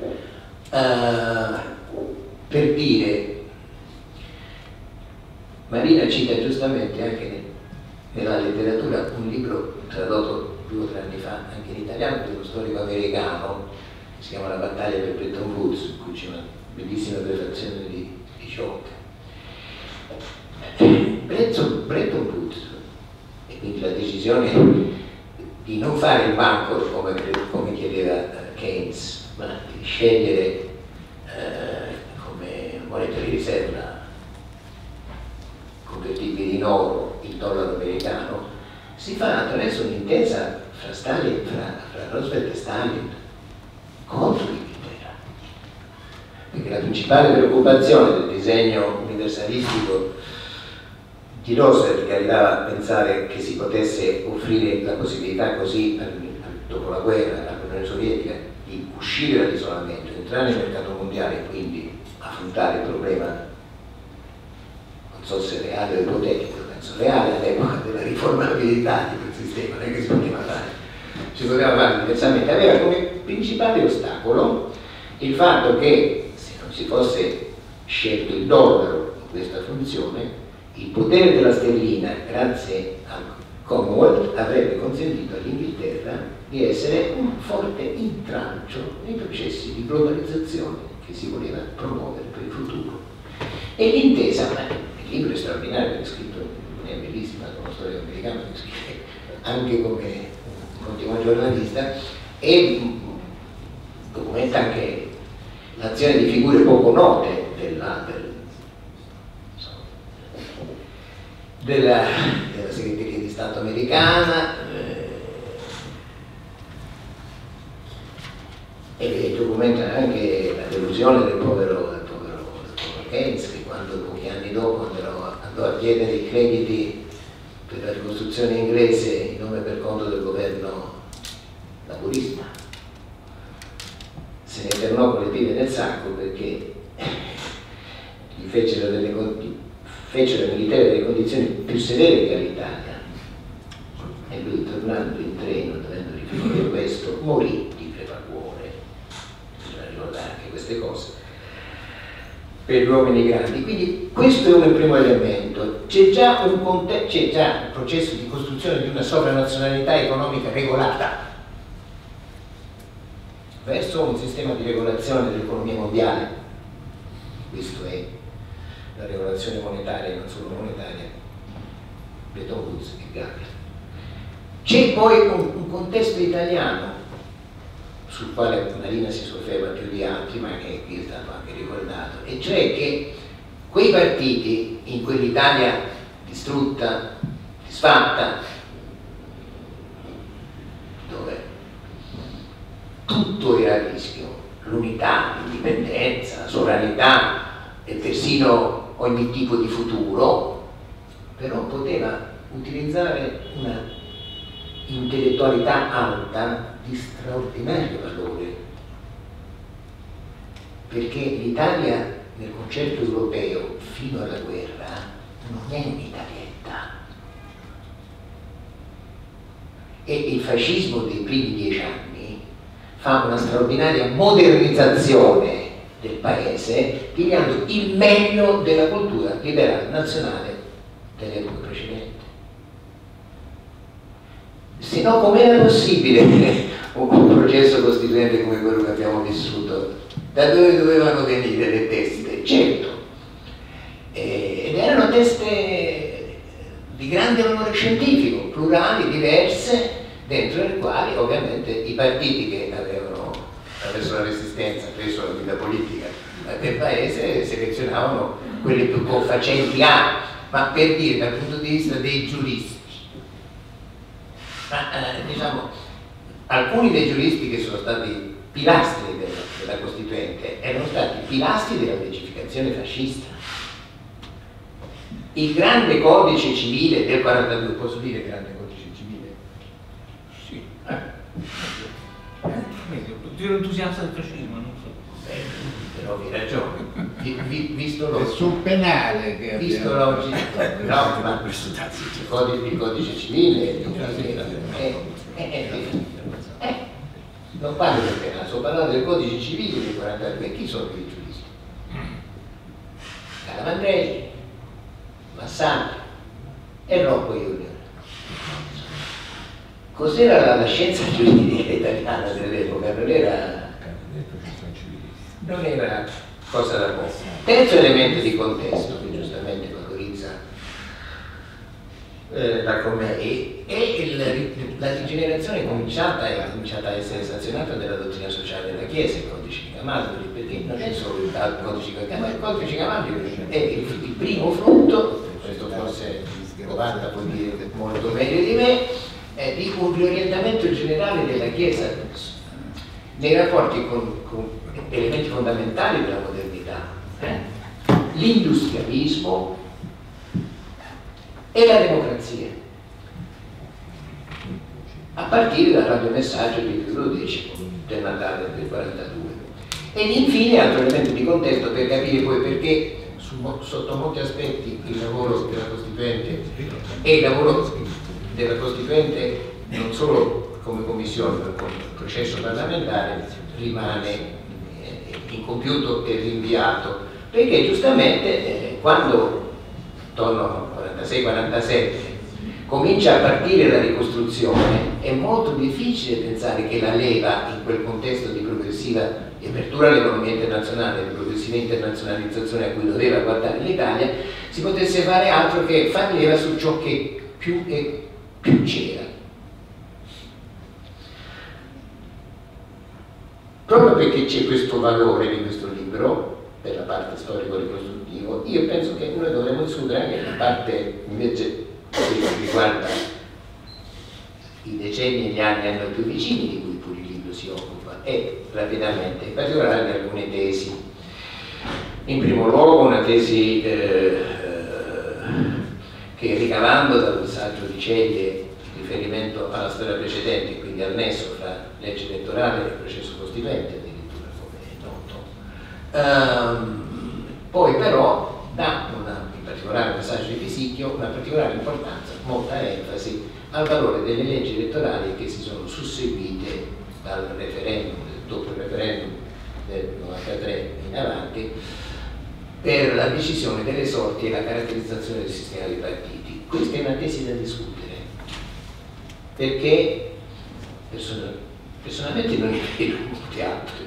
Uh, per dire, Marina cita giustamente anche nel, nella letteratura un libro tradotto due o tre anni fa anche in italiano di uno storico americano che si chiama La battaglia per Bretton Woods, in cui c'è una bellissima prefazione di, di Schock. Bretton Woods, e quindi la decisione di non fare il banco come, come chiedeva Keynes, ma di scegliere eh, come moneta di riserva convertibile in oro il dollaro americano, si fa attraverso un'intesa fra, Stalin, fra, fra Roosevelt e Stalin contro l'Inghilterra, perché la principale preoccupazione del disegno universalistico Roosevelt, che arrivava a pensare che si potesse offrire la possibilità così, dopo la guerra, all'Unione Sovietica, di uscire dall'isolamento, entrare nel mercato mondiale e quindi affrontare il problema, non so se reale o ipotetico, penso reale all'epoca della riformabilità di quel sistema, non è che si poteva fare, si poteva fare diversamente, aveva come principale ostacolo il fatto che se non si fosse scelto il dollaro in questa funzione, il potere della sterlina, grazie al Commonwealth, avrebbe consentito all'Inghilterra di essere un forte intralcio nei processi di globalizzazione che si voleva promuovere per il futuro. E l'intesa, il libro è straordinario, è scritto, è bellissima, con una storia americana, che scrive anche come un ottimo giornalista, e documenta anche l'azione di figure poco note della, del, della, della segreteria di Stato americana, eh, e documenta anche la delusione del povero, del povero, del povero Keynes, che quando pochi anni dopo andò, andò a chiedere i crediti per la ricostruzione inglese in nome per conto del governo laburista, se ne internò con le pive nel sacco perché gli fecero delle condizioni fecero ai militari delle condizioni più severe che all'Italia, e lui, tornando in treno, dovendo riferire questo, morì di crepacuore. Bisogna ricordare anche queste cose per gli uomini grandi. Quindi questo è un primo elemento. C'è già un conte- c'è già un processo di costruzione di una sovranazionalità economica regolata verso un sistema di regolazione dell'economia mondiale. Questo è la regolazione monetaria e non solo monetaria, Bretton Woods e Gavi. C'è poi un, un contesto italiano sul quale Marina si sofferma più di altri, ma che qui è stato anche ricordato, e cioè che quei partiti in quell'Italia distrutta, disfatta, dove tutto era a rischio, l'unità, l'indipendenza, la sovranità e persino ogni tipo di futuro, però poteva utilizzare una intellettualità alta di straordinario valore, perché l'Italia nel concerto europeo fino alla guerra non è un'Italietta, e il fascismo dei primi dieci anni fa una straordinaria modernizzazione del paese, pigliando il meglio della cultura liberale nazionale dell'epoca precedente. Se no, com'era possibile un processo costituente come quello che abbiamo vissuto? Da dove dovevano venire le teste? Certo, ed erano teste di grande valore scientifico, plurali, diverse, dentro le quali ovviamente i partiti che avevano, attraverso la resistenza, preso la guida politica del paese, selezionavano quelli più confacenti a, ma per dire dal punto di vista dei giuristi. Ma eh, diciamo, alcuni dei giuristi che sono stati pilastri della, della Costituente erano stati pilastri della legificazione fascista. Il grande codice civile del quarantadue, posso dire grande codice civile? Sì. Eh. Io ero entusiasta del fascismo, non so. Beh, per ovvie ragioni. Vi, vi, visto È l'oggi. sul penale che Visto abbiamo- l'oggi. No, ma il codice, il codice civile è, è, è, è, non parlo del penale, sto parlando del codice civile del quarantadue. Chi sono i giuristi? Calamandrei, Massani e Rocco Junior. Cos'era la, la scienza giuridica italiana dell'epoca? Non era, non era cosa da poco. Terzo elemento di contesto che giustamente valorizza eh, la Comei è il, la rigenerazione cominciata e ha cominciato a essere sanzionata dalla dottrina sociale della Chiesa, il codice di Camaldoli, perché non è solo il codice di Camaldoli, il codice di Camaldoli è il, il primo frutto, questo forse Covanta può dire molto meglio di me, è di un riorientamento generale della Chiesa nei rapporti con, con elementi fondamentali della modernità, eh? L'industrialismo, e la democrazia, a partire dal radiomessaggio di Pio X del Natale del quarantadue. Ed infine, altro elemento di contesto per capire poi perché su, sotto molti aspetti il lavoro della Costituente e il lavoro della Costituente non solo come commissione ma come processo parlamentare rimane eh, incompiuto e rinviato, perché giustamente eh, quando intorno al quarantasei quarantasette comincia a partire la ricostruzione, è molto difficile pensare che la leva in quel contesto di progressiva di apertura all'economia internazionale, di progressiva internazionalizzazione a cui doveva guardare l'Italia, si potesse fare altro che fare leva su ciò che più e più c'era. Proprio perché c'è questo valore di questo libro, per la parte storico-ricostruttivo, io penso che noi dovremmo discutere anche la parte invece che riguarda i decenni e gli anni a noi più vicini, di cui pure il libro si occupa, e rapidamente, in particolare di alcune tesi. In primo luogo una tesi eh, che, ricavando dal saggio di Ceglie riferimento alla storia precedente, quindi al nesso fra legge elettorale e processo costituente, addirittura come è noto, ehm, poi però dà una, in particolare nel saggio di Pisicchio, una particolare importanza, molta enfasi al valore delle leggi elettorali che si sono susseguite dal referendum, dopo il referendum del novantatré in avanti, per la decisione delle sorti e la caratterizzazione del sistema dei partiti. Questa è una tesi da discutere, perché person personalmente non ne vedo molti altri.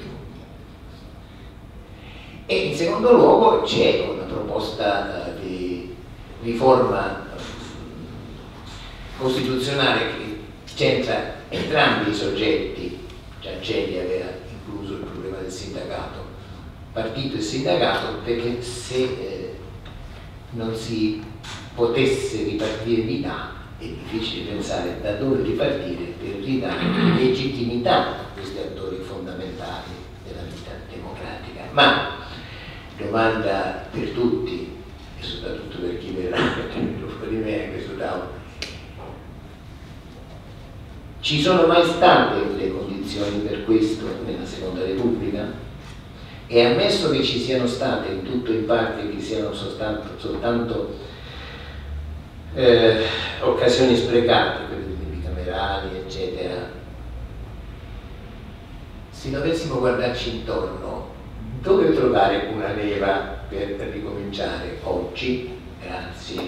E in secondo luogo c'è una proposta di riforma costituzionale che centra entrambi i soggetti. Già Ceglie aveva incluso il problema del sindacato, partito e sindacato, perché se eh, non si potesse ripartire di là è difficile pensare da dove ripartire per ridare legittimità a questi attori fondamentali della vita democratica. Ma domanda per tutti e soprattutto per chi verrà dopo di me a questo tavolo: ci sono mai state le condizioni per questo nella Seconda Repubblica? E ammesso che ci siano state in tutto o in parte, che siano soltanto, soltanto eh, occasioni sprecate, quelle dei bicamerali eccetera, se dovessimo guardarci intorno, dove trovare una leva per, per ricominciare oggi? Grazie.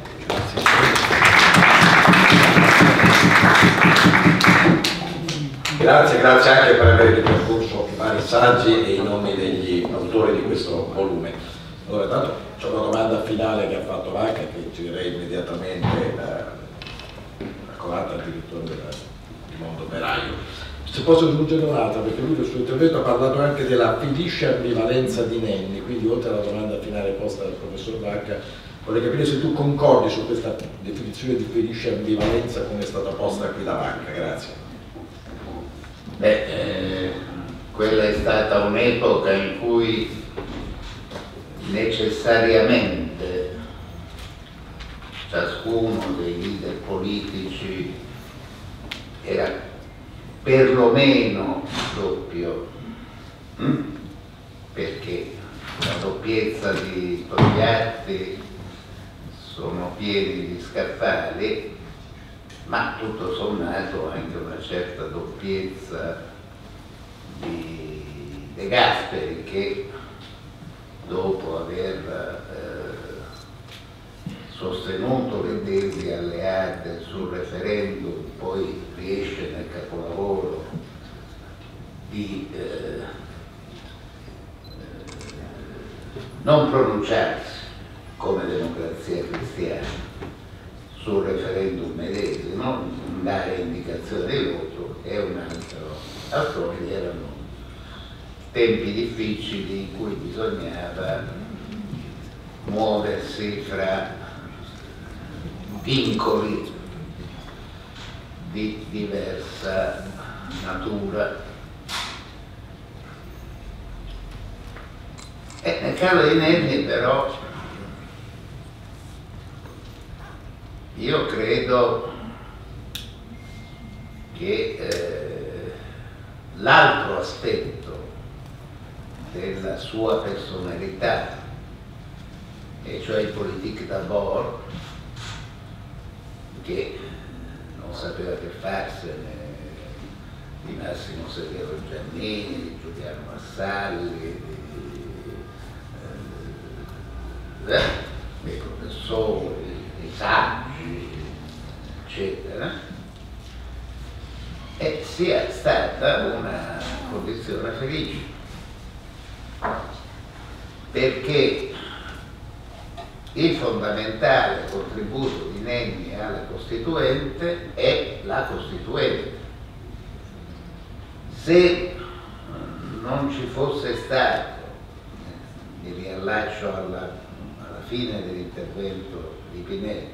Grazie, grazie anche per aver ripercorso i vari saggi e i nomi degli autori di questo volume. Allora, tanto c'è una domanda finale che ha fatto Vacca, che girerei immediatamente eh, accordata addirittura del mondo operaio. Se posso aggiungere un'altra, perché lui nel suo intervento ha parlato anche della felice ambivalenza di Nenni, quindi oltre alla domanda finale posta dal professor Vacca, vorrei capire se tu concordi su questa definizione di felice ambivalenza come è stata posta qui da Vacca. Grazie. Beh, eh, quella è stata un'epoca in cui necessariamente ciascuno dei leader politici era perlomeno doppio, mm? perché la doppiezza di Togliatti sono pieni di scaffali, ma tutto sommato anche una certa doppiezza di De Gasperi, che dopo aver eh, sostenuto le tesi alleate sul referendum poi riesce nel capolavoro di eh, non pronunciarsi come Democrazia Cristiana sul referendum medesimo, non dare indicazione di voto, e un altro. Altrove erano tempi difficili in cui bisognava muoversi fra vincoli di diversa natura. E nel caso di Nenni però io credo che eh, l'altro aspetto della sua personalità, e cioè il politique d'abord, che non sapeva che farsene di Massimo Severo Giannini, di Giuliano Vassalli, di, eh, dei professori, dei saggi, eccetera, e sia stata una condizione felice, perché il fondamentale contributo di Nenni alla Costituente è la Costituente. Se non ci fosse stato, mi riallaccio alla, alla fine dell'intervento di Pinelli,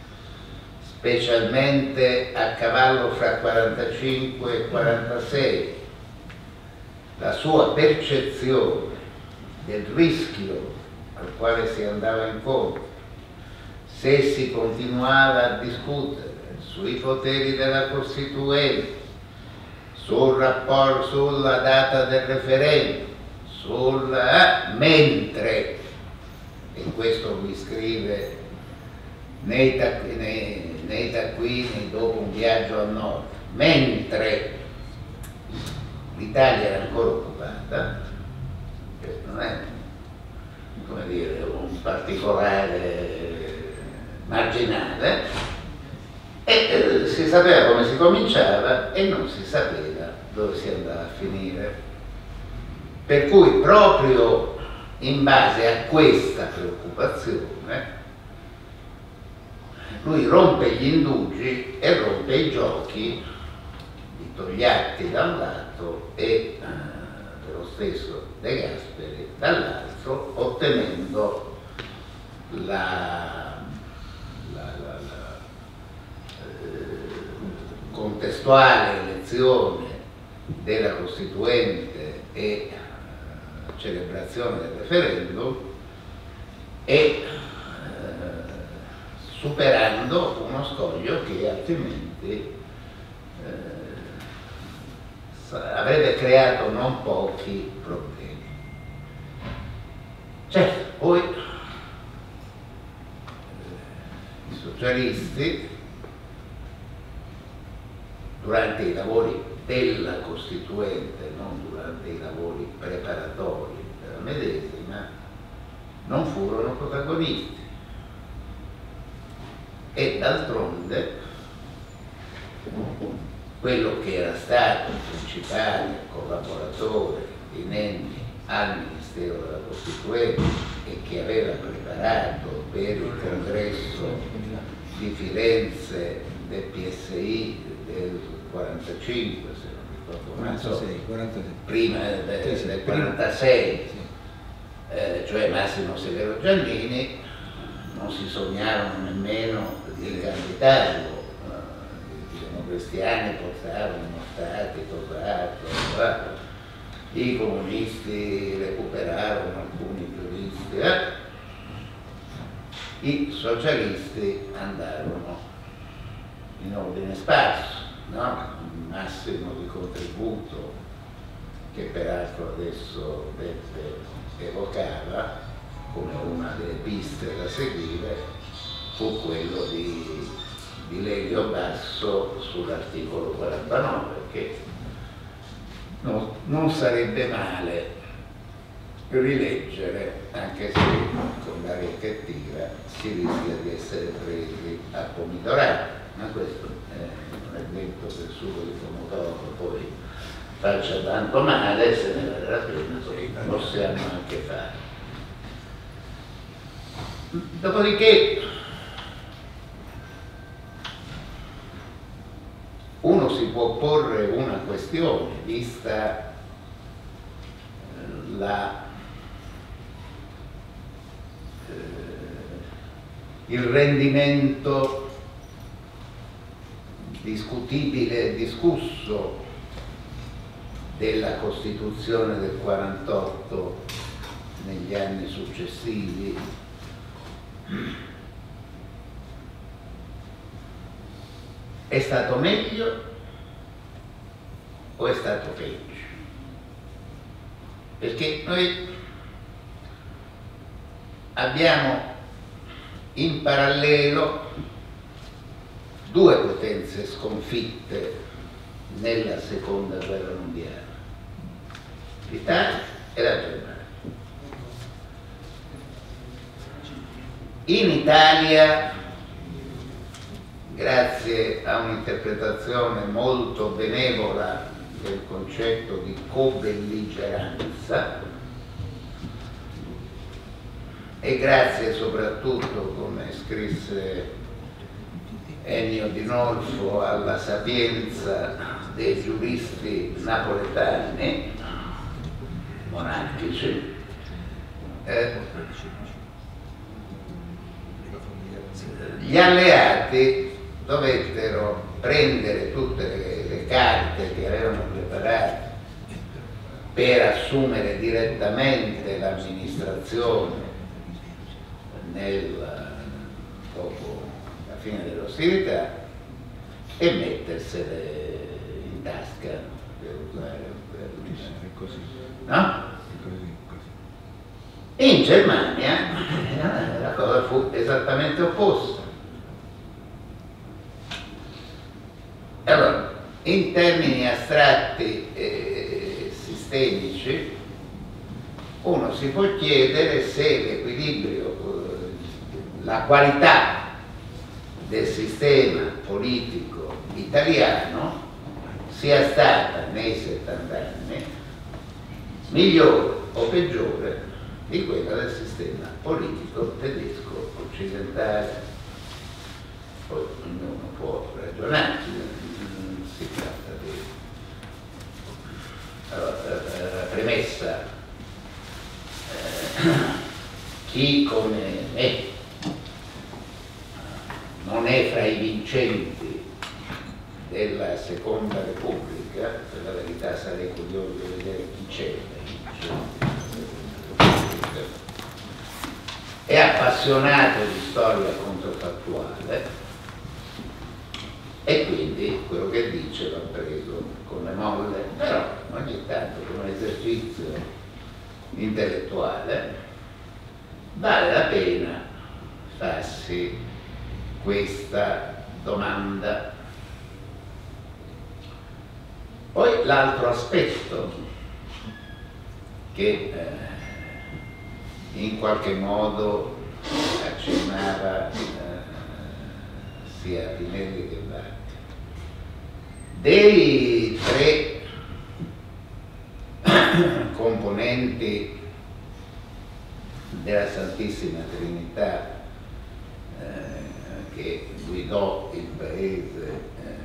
specialmente a cavallo fra quarantacinque e quarantasei, la sua percezione del rischio al quale si andava incontro, se si continuava a discutere sui poteri della Costituente, sul rapporto, sulla data del referendum, sul, eh, mentre, e questo lui scrive nei, nei, nei taccuini dopo un viaggio a nord, mentre l'Italia era ancora occupata, che non è, come dire, un particolare marginale, e eh, si sapeva come si cominciava e non si sapeva dove si andava a finire. Per cui proprio in base a questa preoccupazione lui rompe gli indugi e rompe i giochi di Togliatti da un lato e eh, dello stesso De Gasperi dall'altro, ottenendo la, la, la, la eh, contestuale elezione della Costituente e eh, celebrazione del referendum e eh, superando uno scoglio che altrimenti eh, avrebbe creato non pochi problemi. Certo, poi eh, i socialisti, durante i lavori della Costituente, non durante i lavori preparatori della medesima, non furono protagonisti. E d'altronde quello che era stato il principale collaboratore di Nenni al Ministero della Costituente e che aveva preparato per il congresso di Firenze del P S I del quarantacinque, se non ricordo male, quarantasei. prima del, sì, del quarantasei, sì. eh, cioè Massimo Severo Giannini, non si sognarono nemmeno di candidarlo. I democristiani portarono Stati, Tosato, i comunisti recuperarono alcuni giuristi, eh? I socialisti andarono in ordine sparso, no? Un massimo di contributo che peraltro adesso Beppe evocava come una delle piste da seguire fu quello di, di Lelio Basso sull'articolo quarantanove, che non, non sarebbe male rileggere, anche se con l'aria cattiva si rischia di essere presi a pomidorare, ma questo eh, non è detto che il sugo di pomodoro poi faccia tanto male, se ne vale la pena, possiamo anche fare. Dopodiché uno si può porre una questione, vista la, eh, il rendimento discutibile e discusso della Costituzione del quarantotto negli anni successivi, è stato meglio o è stato peggio? Perché noi abbiamo in parallelo due potenze sconfitte nella seconda guerra mondiale, l'Italia e la Germania. In Italia, grazie a un'interpretazione molto benevola del concetto di co-belligeranza, e grazie soprattutto, come scrisse Ennio Di Nolfo, alla sapienza dei giuristi napoletani monarchici, eh, gli alleati dovettero prendere tutte le, le carte che avevano preparato per assumere direttamente l'amministrazione nel, dopo la fine delle ostilità e mettersele in tasca per usare per, così. No? In Germania la cosa fu esattamente opposta. Allora, in termini astratti e sistemici, uno si può chiedere se l'equilibrio, la qualità del sistema politico italiano sia stata nei settanta anni migliore o peggiore di quella del sistema politico tedesco occidentale. Poi ognuno può ragionare, non si tratta di... Allora, la premessa, eh, chi come me non è fra i vincenti della Seconda Repubblica, per la verità sarei curioso di vedere chi c'era, è appassionato di storia controfattuale e quindi quello che dice va preso come molle, però ogni tanto come esercizio intellettuale vale la pena farsi questa domanda. Poi l'altro aspetto che eh, in qualche modo accennava eh, sia Pinelli che Vacchi, dei tre componenti della Santissima Trinità eh, che guidò il paese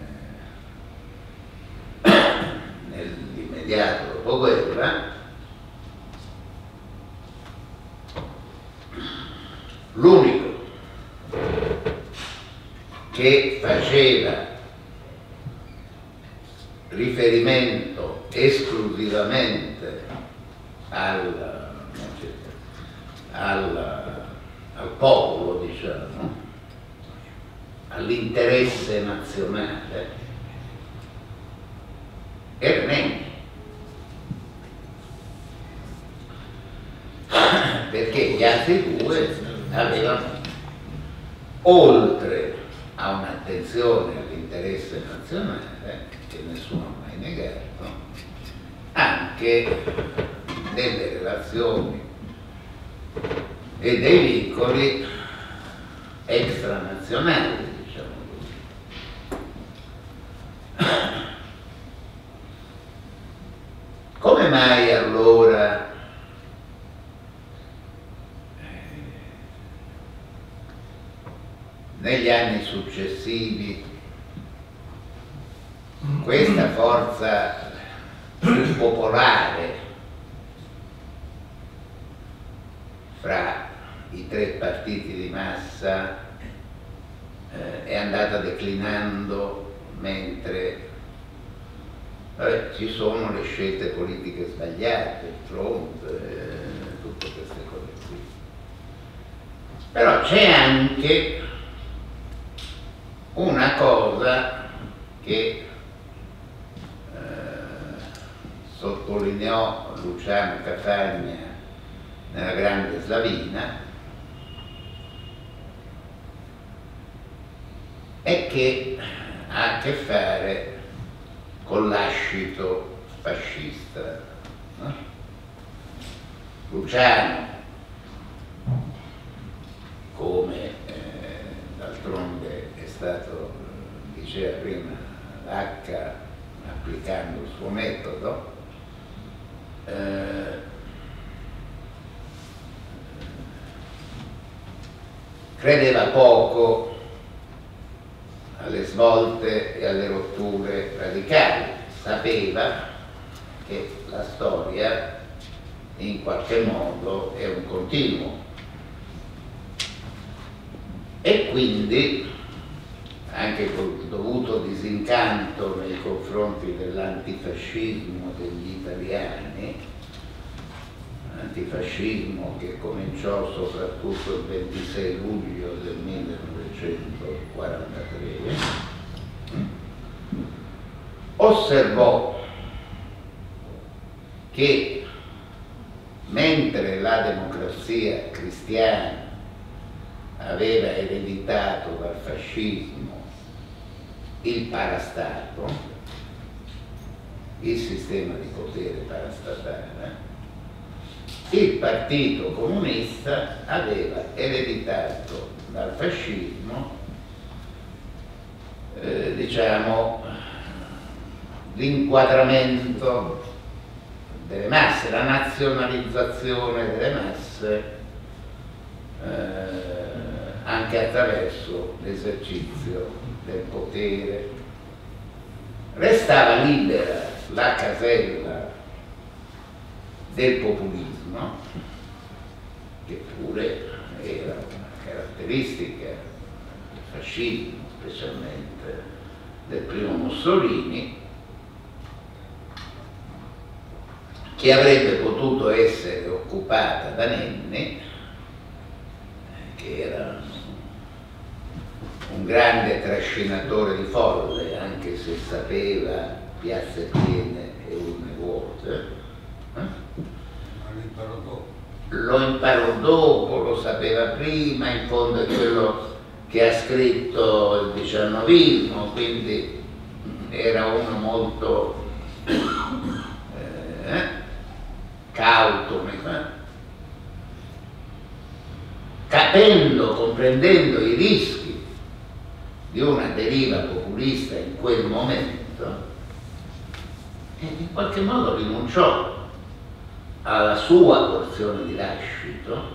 eh, nell'immediato dopoguerra, l'unico che faceva riferimento esclusivamente al, al, al popolo, diciamo, all'interesse nazionale, era Nenni. Perché gli altri due avevano, oltre a un'attenzione all'interesse nazionale, che nessuno ha mai negato, anche delle relazioni e dei vincoli extranazionali, diciamo così. Come mai allora negli anni successivi questa forza più popolare fra i tre partiti di massa eh, è andata declinando, mentre vabbè, ci sono le scelte politiche sbagliate, il Trump, eh, tutte queste cose qui. Però c'è anche una cosa che eh, sottolineò Luciano Cafagna nella Grande Slavina, e che ha a che fare con l'ascito fascista. No? Luciano, come eh, d'altronde è stato, diceva prima H, applicando il suo metodo, eh, credeva poco alle svolte e alle rotture radicali, sapeva che la storia in qualche modo è un continuo e quindi anche col dovuto disincanto nei confronti dell'antifascismo degli italiani, antifascismo che cominciò soprattutto il ventisei luglio del millenovecentoquarantatré, osservò che mentre la democrazia cristiana aveva ereditato dal fascismo il parastato, il sistema di potere parastatale, il Partito Comunista aveva ereditato dal fascismo eh, diciamo l'inquadramento delle masse, la nazionalizzazione delle masse eh, anche attraverso l'esercizio del potere. Restava libera la casella del populismo, che pure era una caratteristica del fascismo, specialmente del primo Mussolini, che avrebbe potuto essere occupata da Nenni, che era un grande trascinatore di folle, anche se sapeva piazze piene e urne vuote. Eh? Lo imparò dopo, lo sapeva prima, in fondo è quello che ha scritto il diciannovismo, quindi era uno molto eh, cauto, capendo, comprendendo i rischi di una deriva populista in quel momento, e in qualche modo rinunciò alla sua porzione di lascito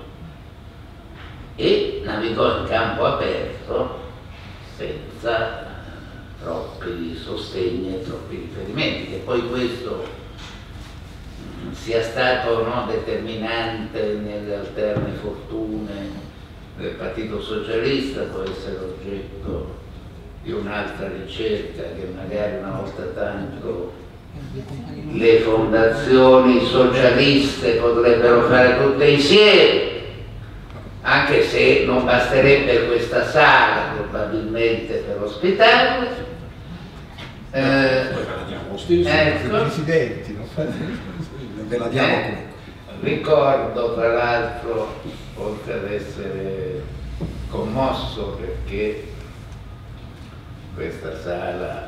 e navigò in campo aperto senza troppi sostegni e troppi riferimenti, che poi questo sia stato no, determinante nelle alterne fortune del Partito Socialista può essere oggetto di un'altra ricerca che magari una volta tanto le fondazioni socialiste potrebbero fare tutte insieme, anche se non basterebbe questa sala probabilmente per ospitarle. Eh, ecco. Presidenti, non fate... ve la diamo Eh, ricordo tra l'altro, oltre ad essere commosso perché questa sala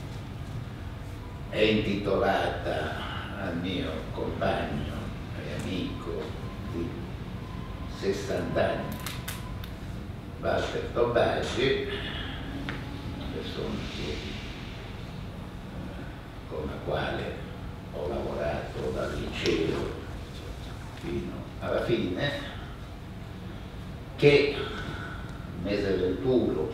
è intitolata al mio compagno e amico di sessanta anni, Walter Tobagi, una persona che, con la quale ho lavorato dal liceo fino alla fine, che il mese ventuno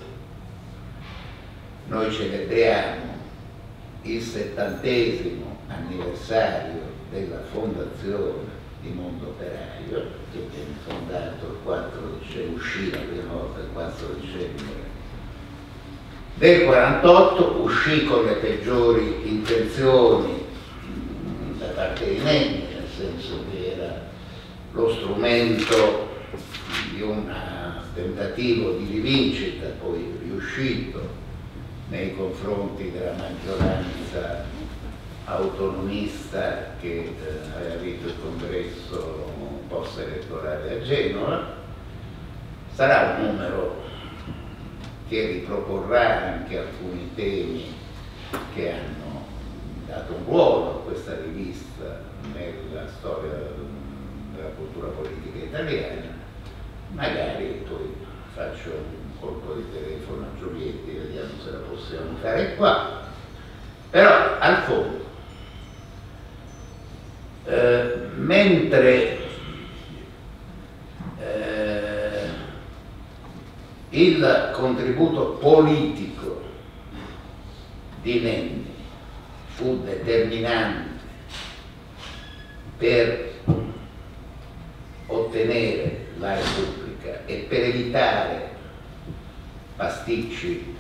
noi celebriamo il settantesimo anniversario della fondazione di Mondo Operaio, che viene fondato il quattro dicembre, uscì la prima volta il quattro dicembre del quarantotto, uscì con le peggiori intenzioni da parte di Nenni, nel senso che era lo strumento di un tentativo di rivincita, poi riuscito, nei confronti della maggioranza autonomista che eh, aveva vinto il congresso post-elettorale a Genova. Sarà un numero che riproporrà anche alcuni temi che hanno dato un ruolo a questa rivista nella storia della cultura politica italiana. Magari poi faccio un colpo di telefono a Giulietti, vediamo se la possiamo fare qua. Però al fondo, eh, mentre eh, il contributo politico di Nenni fu determinante per ottenere la Repubblica e per evitare pasticci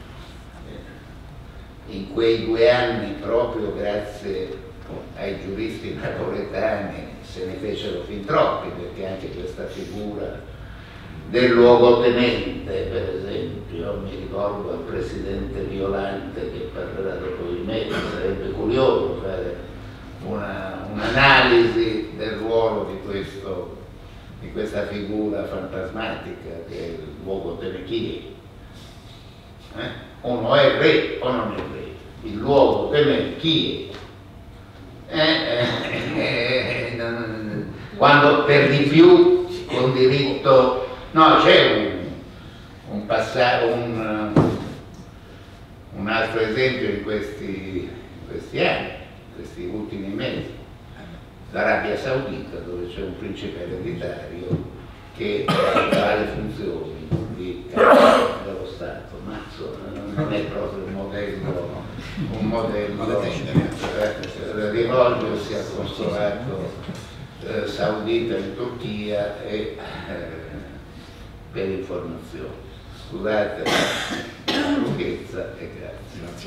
in quei due anni, proprio grazie ai giuristi napoletani se ne fecero fin troppi, perché anche questa figura del luogotenente, per esempio, mi ricordo al presidente Violante che parlerà dopo di me, sarebbe curioso fare un'analisi un del ruolo di, questo, di questa figura fantasmatica che è il luogotenente. Eh? Uno è re o non è re, il luogotenente chi è? Eh, eh, eh, quando per di più con diritto. No, c'è un, un passaggio, un, un altro esempio in questi, questi anni, questi ultimi mesi, l'Arabia Saudita, dove c'è un principe ereditario che ha le funzioni di capo dello Stato, ma insomma, non è proprio un modello, un modello eh, rivolgersi al consolato eh, saudita in Turchia e eh, per informazioni. Scusate la lunghezza e grazie.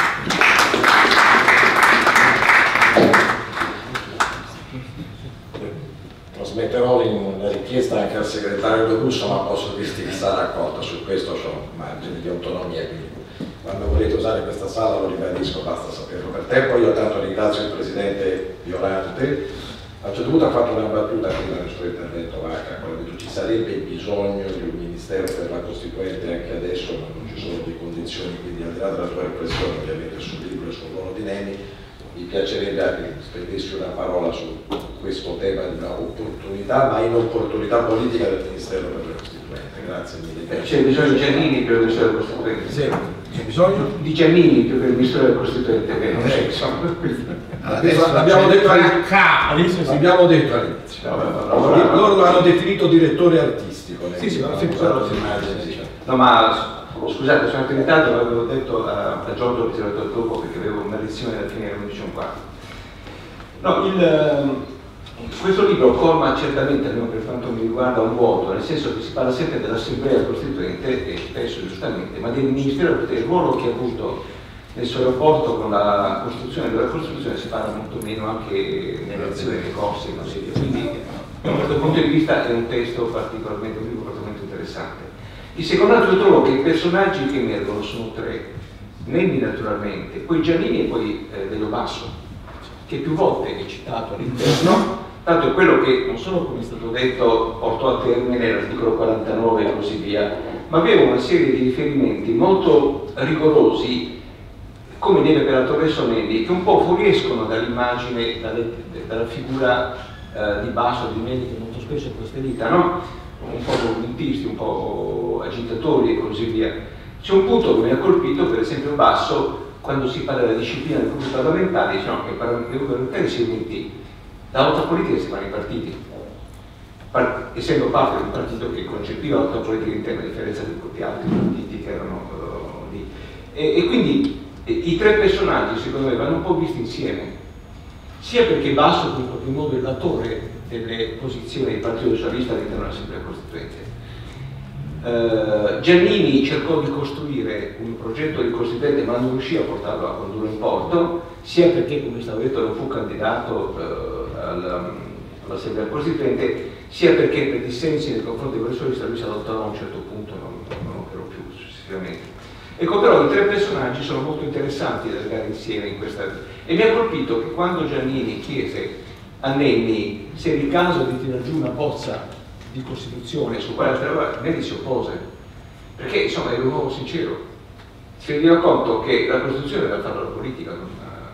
Trasmetterò la richiesta anche al segretario De Russo, ma posso dirti che sarà accolta, su questo ho margini di autonomia, quindi quando volete usare questa sala lo ribadisco, basta saperlo per tempo. Io tanto ringrazio il Presidente Violante. A un certo punto ha fatto una battuta prima nel suo intervento, Vacca, quando ha detto ci sarebbe bisogno di un ministero per la Costituente anche adesso, ma non ci sono le condizioni, quindi al di là della tua riflessione ovviamente sul libro e sul ruolo di Nenni, mi piacerebbe anche spendessi una parola su questo tema di una opportunità, ma inopportunità politica del Ministero per la Costituente. Grazie mille. C'è bisogno di Giannini per il Ministero della Costituente. Sì, c'è bisogno di Giannini più per il Ministero della Costituente, che non c'è, insomma. Adesso l'abbiamo detto all'inizio. L'abbiamo detto all'inizio. Loro lo hanno definito direttore artistico. Sì, sì, ma no, ma scusate, sono andato in ritardo, l'avevo detto a, a Giorgio che si era detto dopo perché avevo una lezione alla fine alle undici e un quarto. No, il, questo libro colma certamente, almeno per quanto mi riguarda, un vuoto, nel senso che si parla sempre dell'Assemblea Costituente, e spesso giustamente, ma del Ministero, perché il ruolo che ha avuto nel suo rapporto con la costruzione della Costituzione si parla molto meno anche nelle azioni dei corsi e così via. Quindi, da questo punto di vista è un testo particolarmente, un libro particolarmente interessante. Il secondo altro trovo che i personaggi che emergono sono tre, Nenni naturalmente, poi Giannini e poi eh, Dello Basso, che più volte è citato all'interno, tanto è quello che non solo, come è stato detto, portò a termine l'articolo quarantanove e così via, ma aveva una serie di riferimenti molto rigorosi, come deve per Attraverso Nenni, che un po' fuoriescono dall'immagine, dalla figura eh, di Basso, di Nenni, che molto spesso è costellita, no? Un po' commentisti, un po' agitatori e così via. C'è un punto che mi ha colpito, per esempio Basso, quando si parla della disciplina dei gruppi parlamentari, dice no, che i gruppi parlamentari si uniti, da alta politica si fanno i partiti, Par essendo parte di un partito che concepiva l'alta politica interna, a differenza di tutti gli altri partiti che erano uh, lì. E, e quindi e, i tre personaggi, secondo me, vanno un po' visti insieme, sia perché Basso, in qualche modo, è l'attore delle posizioni del Partito Socialista all'interno dell'Assemblea Costituente. Uh, Giannini cercò di costruire un progetto di Costituente ma non riuscì a portarlo a condurre in porto, sia perché, come stavo detto, non fu candidato uh, all'Assemblea Costituente, sia perché per dissensi nei confronti del Socialista lui si adottò a un certo punto, non, non operò più successivamente. Ecco, però i tre personaggi sono molto interessanti da legare insieme in questa... E mi ha colpito che quando Giannini chiese a Nenni se era il caso di tirare giù una bozza di Costituzione su quale lavorare, Nenni si oppose, perché insomma era un uomo sincero. Si rendiva conto che la Costituzione doveva fare la politica, non,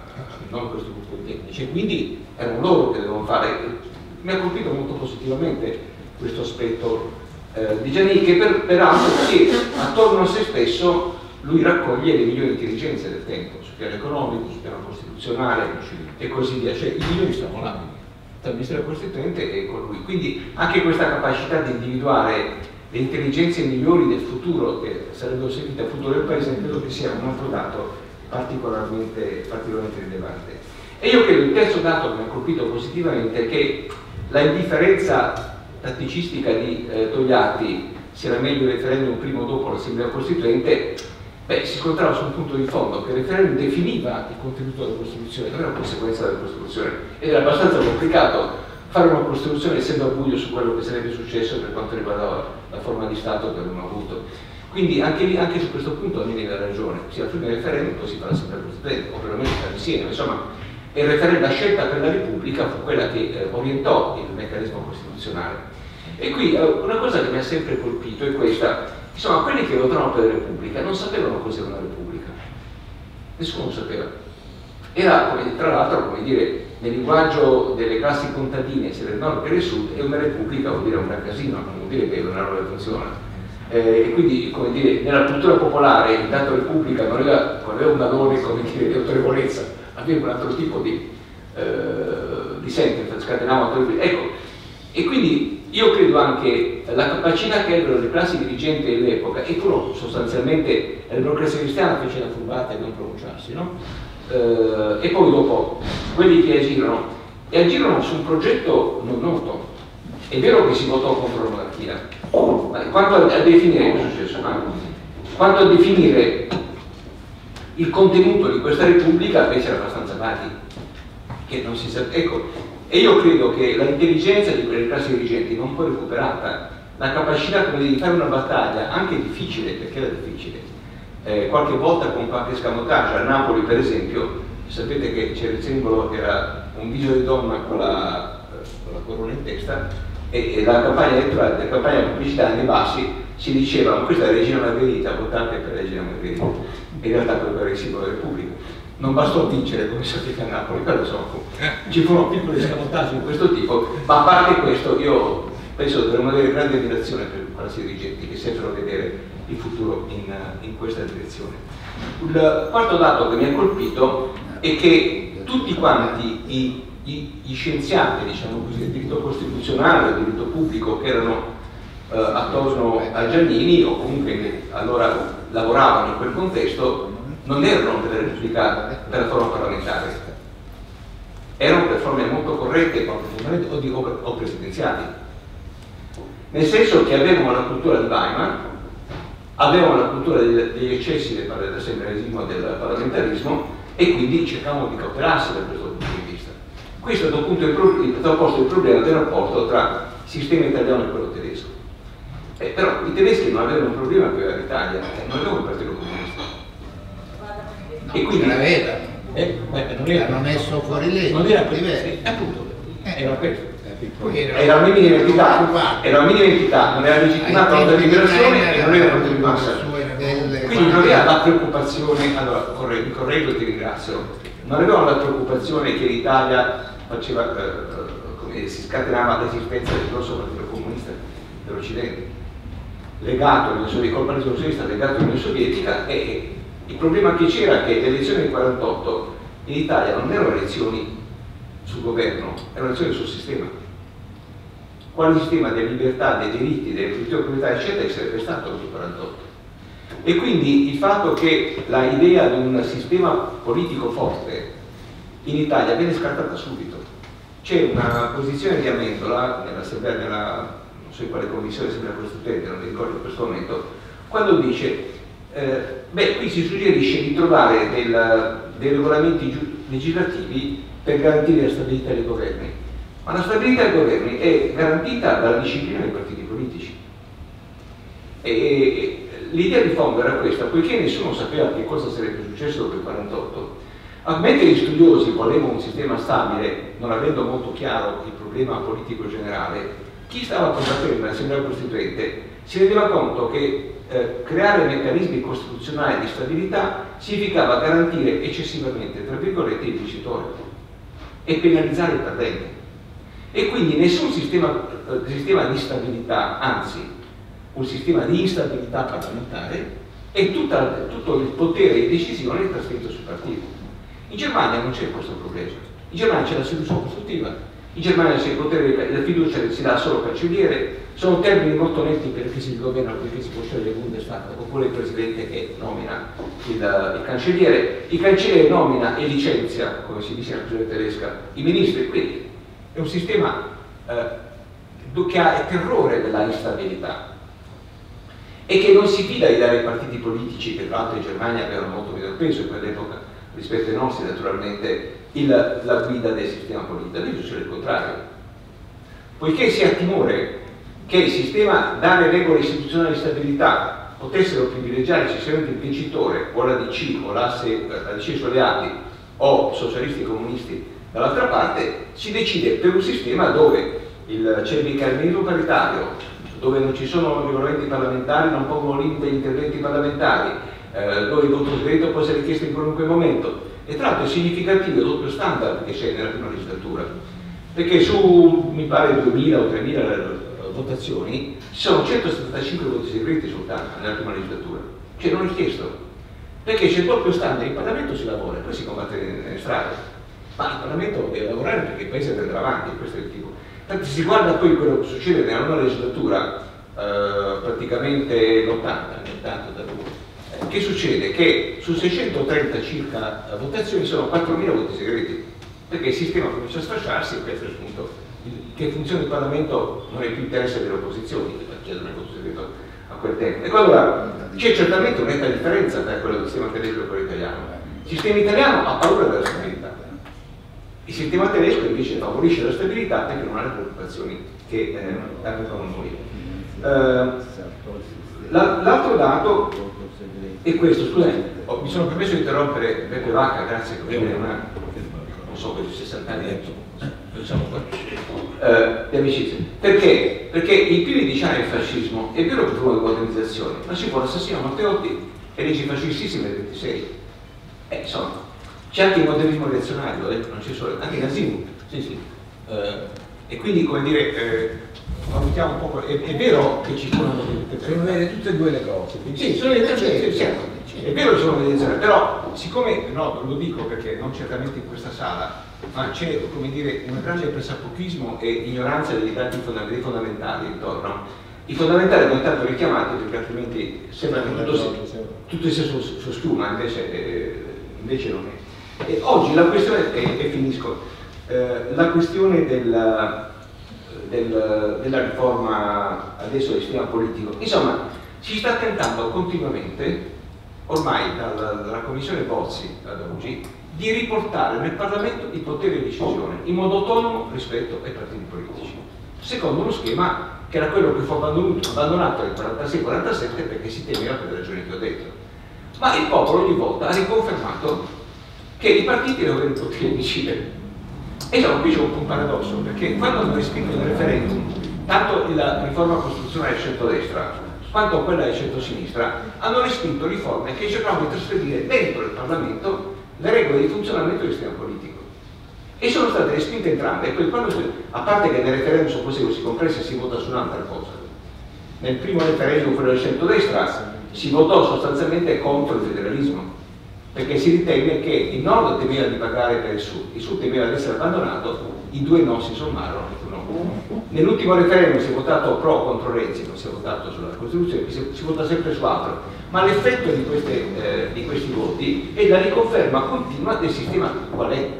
non questo gruppo di tecnici, e quindi erano loro che dovevano fare. Mi ha colpito molto positivamente questo aspetto eh, di Giannini, che per, peraltro che attorno a se stesso lui raccoglie le migliori intelligenze del tempo, sul piano economico, sul piano costituzionale e così via, cioè i migliori stavano là, tra il Ministero Costituente e con lui. Quindi anche questa capacità di individuare le intelligenze migliori del futuro, che sarebbero servite al futuro del Paese, credo che sia un altro dato particolarmente, particolarmente rilevante. E io credo il terzo dato che mi ha colpito positivamente è che la indifferenza tatticistica di eh, Togliatti, se era meglio il referendum prima o dopo l'Assemblea Costituente, beh, si scontrava su un punto di fondo, che il referendum definiva il contenuto della Costituzione, non era una conseguenza della Costituzione, ed era abbastanza complicato fare una Costituzione essendo a buio su quello che sarebbe successo per quanto riguarda la forma di Stato che avevano avuto. Quindi anche, lì, anche su questo punto Nenni aveva ragione, sia prima il referendum, poi si fa l'Assemblea Costituente, o perlomeno sta insieme, insomma, il referendum, la scelta per la Repubblica fu quella che eh, orientò il meccanismo costituzionale. E qui eh, una cosa che mi ha sempre colpito è questa, insomma, quelli che votavano per la Repubblica non sapevano cos'era una Repubblica, nessuno lo sapeva. Era, tra l'altro, come dire, nel linguaggio delle classi contadine, sia del nord che del sud, è una repubblica vuol dire un gran casino, non vuol dire che è una roba che funziona. Eh, e quindi, come dire, nella cultura popolare il dato repubblica non aveva, non aveva un valore, come dire, di autorevolezza, aveva un altro tipo di, eh, di sentenza, scatenava autorevolezza. Ecco, e quindi io credo anche la capacità che avevano le classi dirigenti dell'epoca, e pure sostanzialmente la democrazia cristiana fece la furbata di non pronunciarsi, no? Uh, e poi dopo quelli che agirono e agirono su un progetto non noto. È vero che si votò contro la monarchia, ma quanto a, a definire che è successo, ma quanto a definire il contenuto di questa repubblica invece era abbastanza vaghi, che non si sa. Ecco, e io credo che la intelligenza di quelle classi dirigenti non fu recuperata, la capacità, come dire, di fare una battaglia anche difficile, perché era difficile. Eh, qualche volta con qualche scamotage. A Napoli, per esempio, sapete che c'era il simbolo, era un viso di donna con la, con la corona in testa, e, e la campagna elettorale, la campagna pubblicitaria nei bassi si diceva: ma questa è la regina Margherita, votate per la regina Margherita. In realtà quello era il simbolo della Repubblica. Non bastò vincere, come sapete, a Napoli, però insomma ci furono piccoli scamotage di questo tipo, ma a parte questo io penso dovremmo avere grande ammirazione per i classi dirigenti che sembrano vedere il futuro in, in questa direzione. Il quarto dato che mi ha colpito è che tutti quanti i, i, gli scienziati, diciamo così, del diritto costituzionale, del diritto pubblico, che erano eh, attorno a Giannini, o comunque che allora lavoravano in quel contesto, non erano per la Repubblica per la forma parlamentare, erano per forme molto corrette o, di, o, o presidenziali, nel senso che avevano la cultura di Weimar, avevano la cultura degli eccessi dell'assemblearismo e del parlamentarismo, e quindi cercavano di cautelarsi da questo punto di vista. Questo da un punto di posto il problema del rapporto tra il sistema italiano e quello tedesco. Eh, però i tedeschi non avevano un problema che aveva l'Italia, eh, non avevano il Partito Comunista. No, e quindi, ce l'aveva. Eh, beh, non era, l'hanno messo fuori legge. Non era questo, eh, appunto, era questo. Era una minima entità, era una minima entità, non era legittimata la liberazione e non era un di massa. Quindi non aveva la preoccupazione, allora correggo, mi correggo e ti ringrazio, non avevano la preoccupazione che l'Italia faceva, eh, come si scatenava l'esistenza del grosso partito comunista dell'Occidente, legato all'Unione col partito socialista legato all'Unione Sovietica, e il problema che c'era è che le elezioni del quarantotto in Italia non erano elezioni sul governo, erano elezioni sul sistema. Quale sistema delle libertà, dei diritti, delle proprietà, eccetera, sarebbe stato nel quarantotto. E quindi il fatto che l'idea di un sistema politico forte in Italia viene scartata subito. C'è una posizione di Amendola nell'assemblea, nella, non so in quale commissione dell'Assemblea Costituente, non mi ricordo in questo momento, quando dice eh, beh, qui si suggerisce di trovare del, dei regolamenti legislativi per garantire la stabilità dei governi. Ma la stabilità dei governi è garantita dalla disciplina dei partiti politici. E l'idea di fondo era questa, poiché nessuno sapeva che cosa sarebbe successo dopo il quarantotto, mentre gli studiosi volevano un sistema stabile, non avendo molto chiaro il problema politico generale, chi stava combattendo l'Assemblea Costituente si rendeva conto che eh, creare meccanismi costituzionali di stabilità significava garantire eccessivamente, tra virgolette, i vincitori e penalizzare i perdenti. E quindi nessun sistema, eh, sistema di stabilità, anzi un sistema di instabilità parlamentare, e tutta, tutto il potere di decisione è trasferito sui partiti. In Germania non c'è questo problema. In Germania c'è la soluzione costruttiva. In Germania c'è il potere, la fiducia si dà solo al cancelliere, sono termini molto netti perché si governa, perché si può scegliere il Bundestag oppure il presidente che nomina il, il cancelliere. Il cancelliere nomina e licenzia, come si dice nella regione tedesca, i ministri, quindi è un sistema eh, che ha il terrore della instabilità e che non si fida di dare ai partiti politici, che tra l'altro in Germania avevano molto meno peso in quell'epoca rispetto ai nostri, naturalmente, il, la guida del sistema politico. Adesso c'è il contrario, poiché si ha timore che il sistema, dare regole istituzionali di stabilità, potessero privilegiare eccessivamente il vincitore o la D C o l'asse, la D C suoi alleati o socialisti e comunisti dall'altra parte, si decide per un sistema dove c'è il bicameralismo paritario, dove non ci sono regolamenti parlamentari, non pongono limite agli interventi parlamentari, eh, dove il voto segreto può essere chiesto in qualunque momento. E tra l'altro è significativo il doppio standard che c'è nella prima legislatura, perché su, mi pare, duemila o tremila votazioni ci sono centosettantacinque voti segreti soltanto nella prima legislatura, cioè non è chiesto, perché c'è il doppio standard, in Parlamento si lavora e poi si combatte nelle strade, ma il Parlamento deve lavorare perché il Paese deve andare avanti, questo è il tipo. Tanto si guarda poi quello che succede nella nuova legislatura, eh, praticamente l'ottanta, nel tanto da lui. Che succede? Che su seicentotrenta circa votazioni sono quattromila voti segreti, perché il sistema comincia a sfasciarsi e questo è il punto. Che funziona il Parlamento non è più interesse delle opposizioni, per chiedere il voto segreto a quel tempo. E allora c'è certamente un'etta differenza tra quello del sistema tedesco e quello italiano. Il sistema italiano ha paura della stabilità, il sistema tedesco invece favorisce la stabilità perché non ha le preoccupazioni che eh, avevamo noi. Eh, L'altro dato è questo, scusate, oh, mi sono permesso di interrompere Beppe Vacca, grazie, che è una, non so, per sessanta anni diciamo eh, di amicizia. Perché? Perché i primi dieci anni del fascismo è vero che fu una modernizzazione, ma ci fu l'assassino Matteotti e leggi fascistissime del ventisei. Eh, insomma, c'è anche il modernismo reazionario, eh, non c'è solo, anche il nazismo, sì, sì. Eh, e quindi, come dire, eh, valutiamo un po', è, è vero che ci furono delle sono vere tutte e due le cose. Sì, sono delle sì, sì, è vero che sono delle zone, però siccome, no, lo dico perché non certamente in questa sala, ma c'è, come dire, un grande pressapochismo e ignoranza dei dati fondamentali, fondamentali intorno. I fondamentali vanno tanto richiamati perché altrimenti sembra che tutto sia, tutto sia su, su schiuma, invece, eh, invece non è. E oggi la questione, e, e finisco, eh, la questione della, del, della riforma adesso del sistema politico, insomma, si sta tentando continuamente, ormai dalla, dalla Commissione Bozzi ad oggi, di riportare nel Parlamento il potere di decisione in modo autonomo rispetto ai partiti politici, secondo uno schema che era quello che fu abbandonato, abbandonato nel quarantasei quarantasette perché si temeva per le ragioni che ho detto. Ma il popolo ogni volta ha riconfermato che i partiti devono avere il potere di decidere. E insomma, qui c'è un, un paradosso, perché quando hanno respinto il referendum, tanto la riforma costituzionale del centrodestra quanto quella del centrosinistra, hanno respinto riforme che cercavano di trasferire dentro il Parlamento le regole di funzionamento del sistema politico. E sono state respinte entrambe, e poi quando si, a parte che nel referendum su cose così complesse si vota su un'altra cosa. Nel primo referendum, quello del centrodestra, si votò sostanzialmente contro il federalismo, perché si ritenne che il nord temeva di pagare per il sud, il sud temeva di essere abbandonato, i due no si sommarono. No. Nell'ultimo referendum si è votato pro o contro Renzi, non si è votato sulla Costituzione, si, si vota sempre su altro, ma l'effetto di, eh, di questi voti è la riconferma continua del sistema qual è,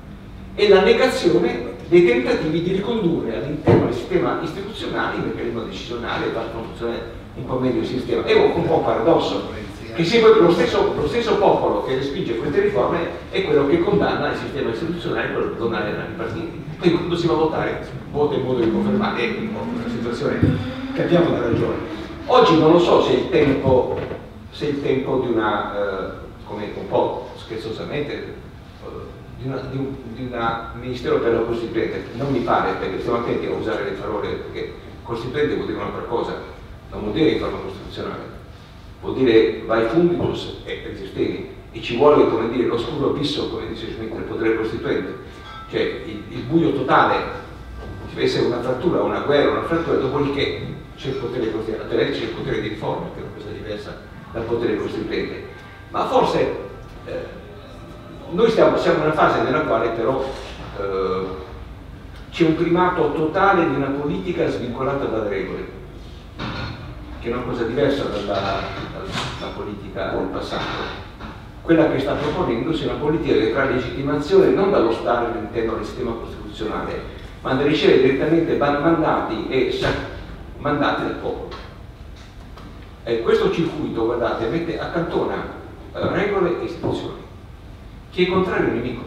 e la negazione dei tentativi di ricondurre all'interno del sistema istituzionale il meccanismo decisionale e far funzionare un po' meglio il sistema. È un, un po' un paradosso, che se poi lo stesso, lo stesso popolo che respinge queste riforme è quello che condanna il sistema istituzionale, quello che condanna i partiti. Poi quando si va a votare, vota in modo di confermare, è un po' una situazione che abbiamo da ragione. Oggi non lo so se il tempo, se il tempo di una, eh, come un po' scherzosamente, eh, di, una, di, un, di una Ministero per la Costituente, non mi pare, perché stiamo attenti a usare le parole, perché Costituente vuol dire un'altra cosa, non vuol dire riforma costituzionale, vuol dire vai funditus e resistemi, e ci vuole, come dire, l'oscuro abisso, come dice Schmitt, del potere costituente, cioè il, il buio totale. Ci deve essere una frattura, una guerra, una frattura, dopodiché c'è il potere costituente, a c'è il potere di riforma, che è una cosa diversa dal potere costituente. Ma forse eh, noi stiamo, siamo in una fase nella quale però eh, c'è un primato totale di una politica svincolata dalle regole, che è una cosa diversa dalla, dalla politica del passato. Quella che sta proponendosi è una politica che trae legittimazione non dallo Stato all'interno del sistema costituzionale, ma da ricevere direttamente mandati e mandati dal popolo. E questo circuito, guardate, mette, accantona uh, regole e istituzioni. Chi è contrario è un nemico.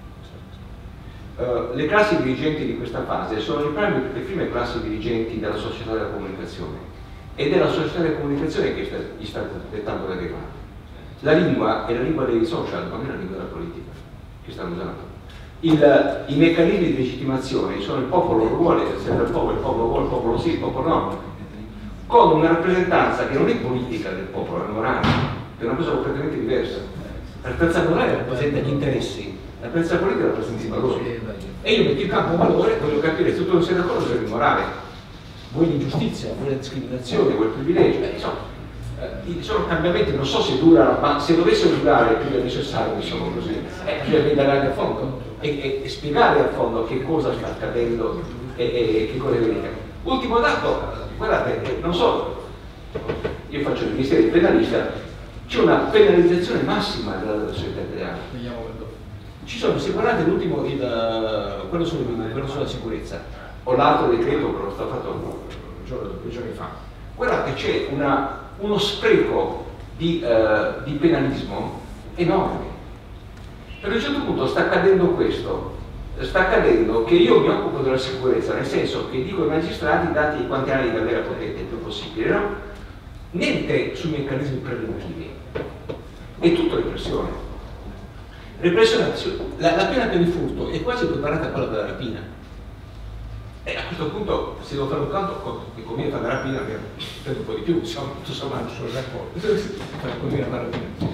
Uh, le classi dirigenti di questa fase sono le prime, le prime classi dirigenti della società della comunicazione, ed è la società della comunicazione che sta, gli sta dettando le regole. La lingua è la lingua dei social, non è la lingua della politica che stanno usando. Il, I meccanismi di legittimazione sono il popolo lo vuole, serve il popolo, il popolo vuole, il popolo sì, il popolo no, con una rappresentanza che non è politica del popolo, è morale, è una cosa completamente diversa. La rappresentanza morale rappresenta gli interessi, la rappresentanza politica rappresenta i valori. E io metto in campo un valore, voglio capire se tu non sei d'accordo se è morale. Vuoi l'ingiustizia, vuoi la discriminazione, vuoi il privilegio, eh, insomma. Eh, sono cambiamenti, non so se durano, ma se dovessero durare più del necessario, diciamo così, eh, bisogna andare a fondo e, e, e spiegare a fondo che cosa sta accadendo e, e che cosa viene. Ultimo dato, guardate, non so, io faccio il ministero penalista, c'è una penalizzazione massima della società italiana. Ci sono, se guardate l'ultimo, quello, quello sulla sicurezza, o l'altro decreto che lo sta fatto due giorni fa, guardate, c'è una uno spreco di, uh, di penalismo enorme. Per un certo punto sta accadendo questo, sta accadendo che io mi occupo della sicurezza, nel senso che dico ai magistrati dati quanti anni di carriera potete, il più possibile, no? Niente sui meccanismi preventivi, è tutto repressione. Repressione, la, la pena per il furto è quasi equiparata a quella della rapina. E a questo punto, se devo fare un canto, mi conviene fare la rapina, mi prendo un po' di più, insomma, tutto sommato sono d'accordo.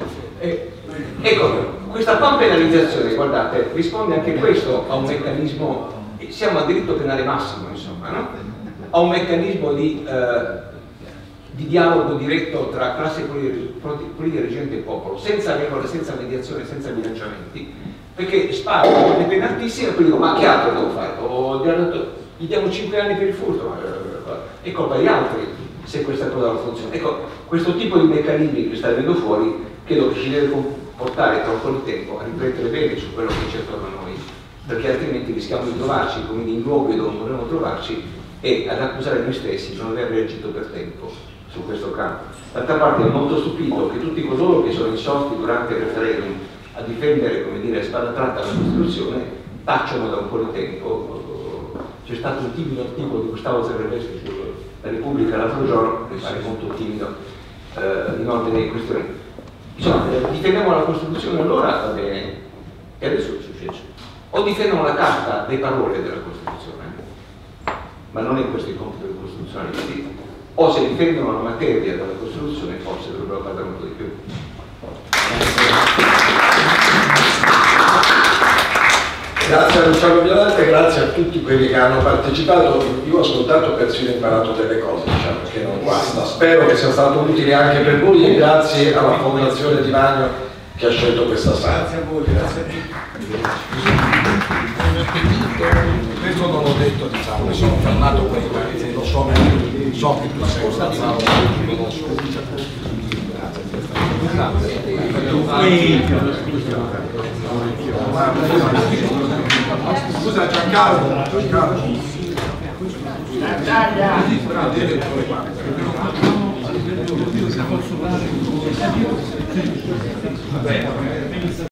Ecco, questa penalizzazione, guardate, risponde anche questo a un meccanismo, siamo a diritto penale massimo, insomma, no? A un meccanismo di, eh, di dialogo diretto tra classe politica reggente e popolo, senza regole, senza mediazione, senza bilanciamenti, perché sparo le pene altissime e poi dico, ma che altro devo fare? Ho, gli diamo cinque anni per il furto, ma è colpa di altri se questa cosa non funziona. Ecco, questo tipo di meccanismi che sta venendo fuori credo che ci deve portare tra un po' di tempo a riflettere bene su quello che c'è attorno a noi, perché altrimenti rischiamo di trovarci come in luoghi dove non dovremmo trovarci e ad accusare noi stessi di non aver reagito per tempo su questo campo. D'altra parte è molto stupito che tutti coloro che sono insorti durante il referendum a difendere, come dire, a spada tratta la Costituzione tacciono da un po' di tempo. C'è stato un timido articolo di Gustavo Zerreveschi sulla Repubblica l'altro giorno, che pare molto timido, eh, in ordine di questioni. Insomma, eh, difendiamo la Costituzione allora, va bene, e adesso è successo. O difendiamo la carta delle parole della Costituzione, ma non è questo il compito del costituzionalisti, o se difendono la materia della Costituzione forse dovrebbero parlare un po' di più. Grazie a Luciano Violante, grazie a tutti quelli che hanno partecipato. Io ho ascoltato, persino imparato delle cose, diciamo che non guasta. Spero che sia stato utile anche per voi e grazie alla Fondazione Di Magno che ha scelto questa sala. Grazie a voi, grazie a tutti. Questo non l'ho detto, diciamo, mi sono fermato qui, perché lo so, so che tu sei una sala, lo conosco. Scusa Giancarlo, Giancarlo.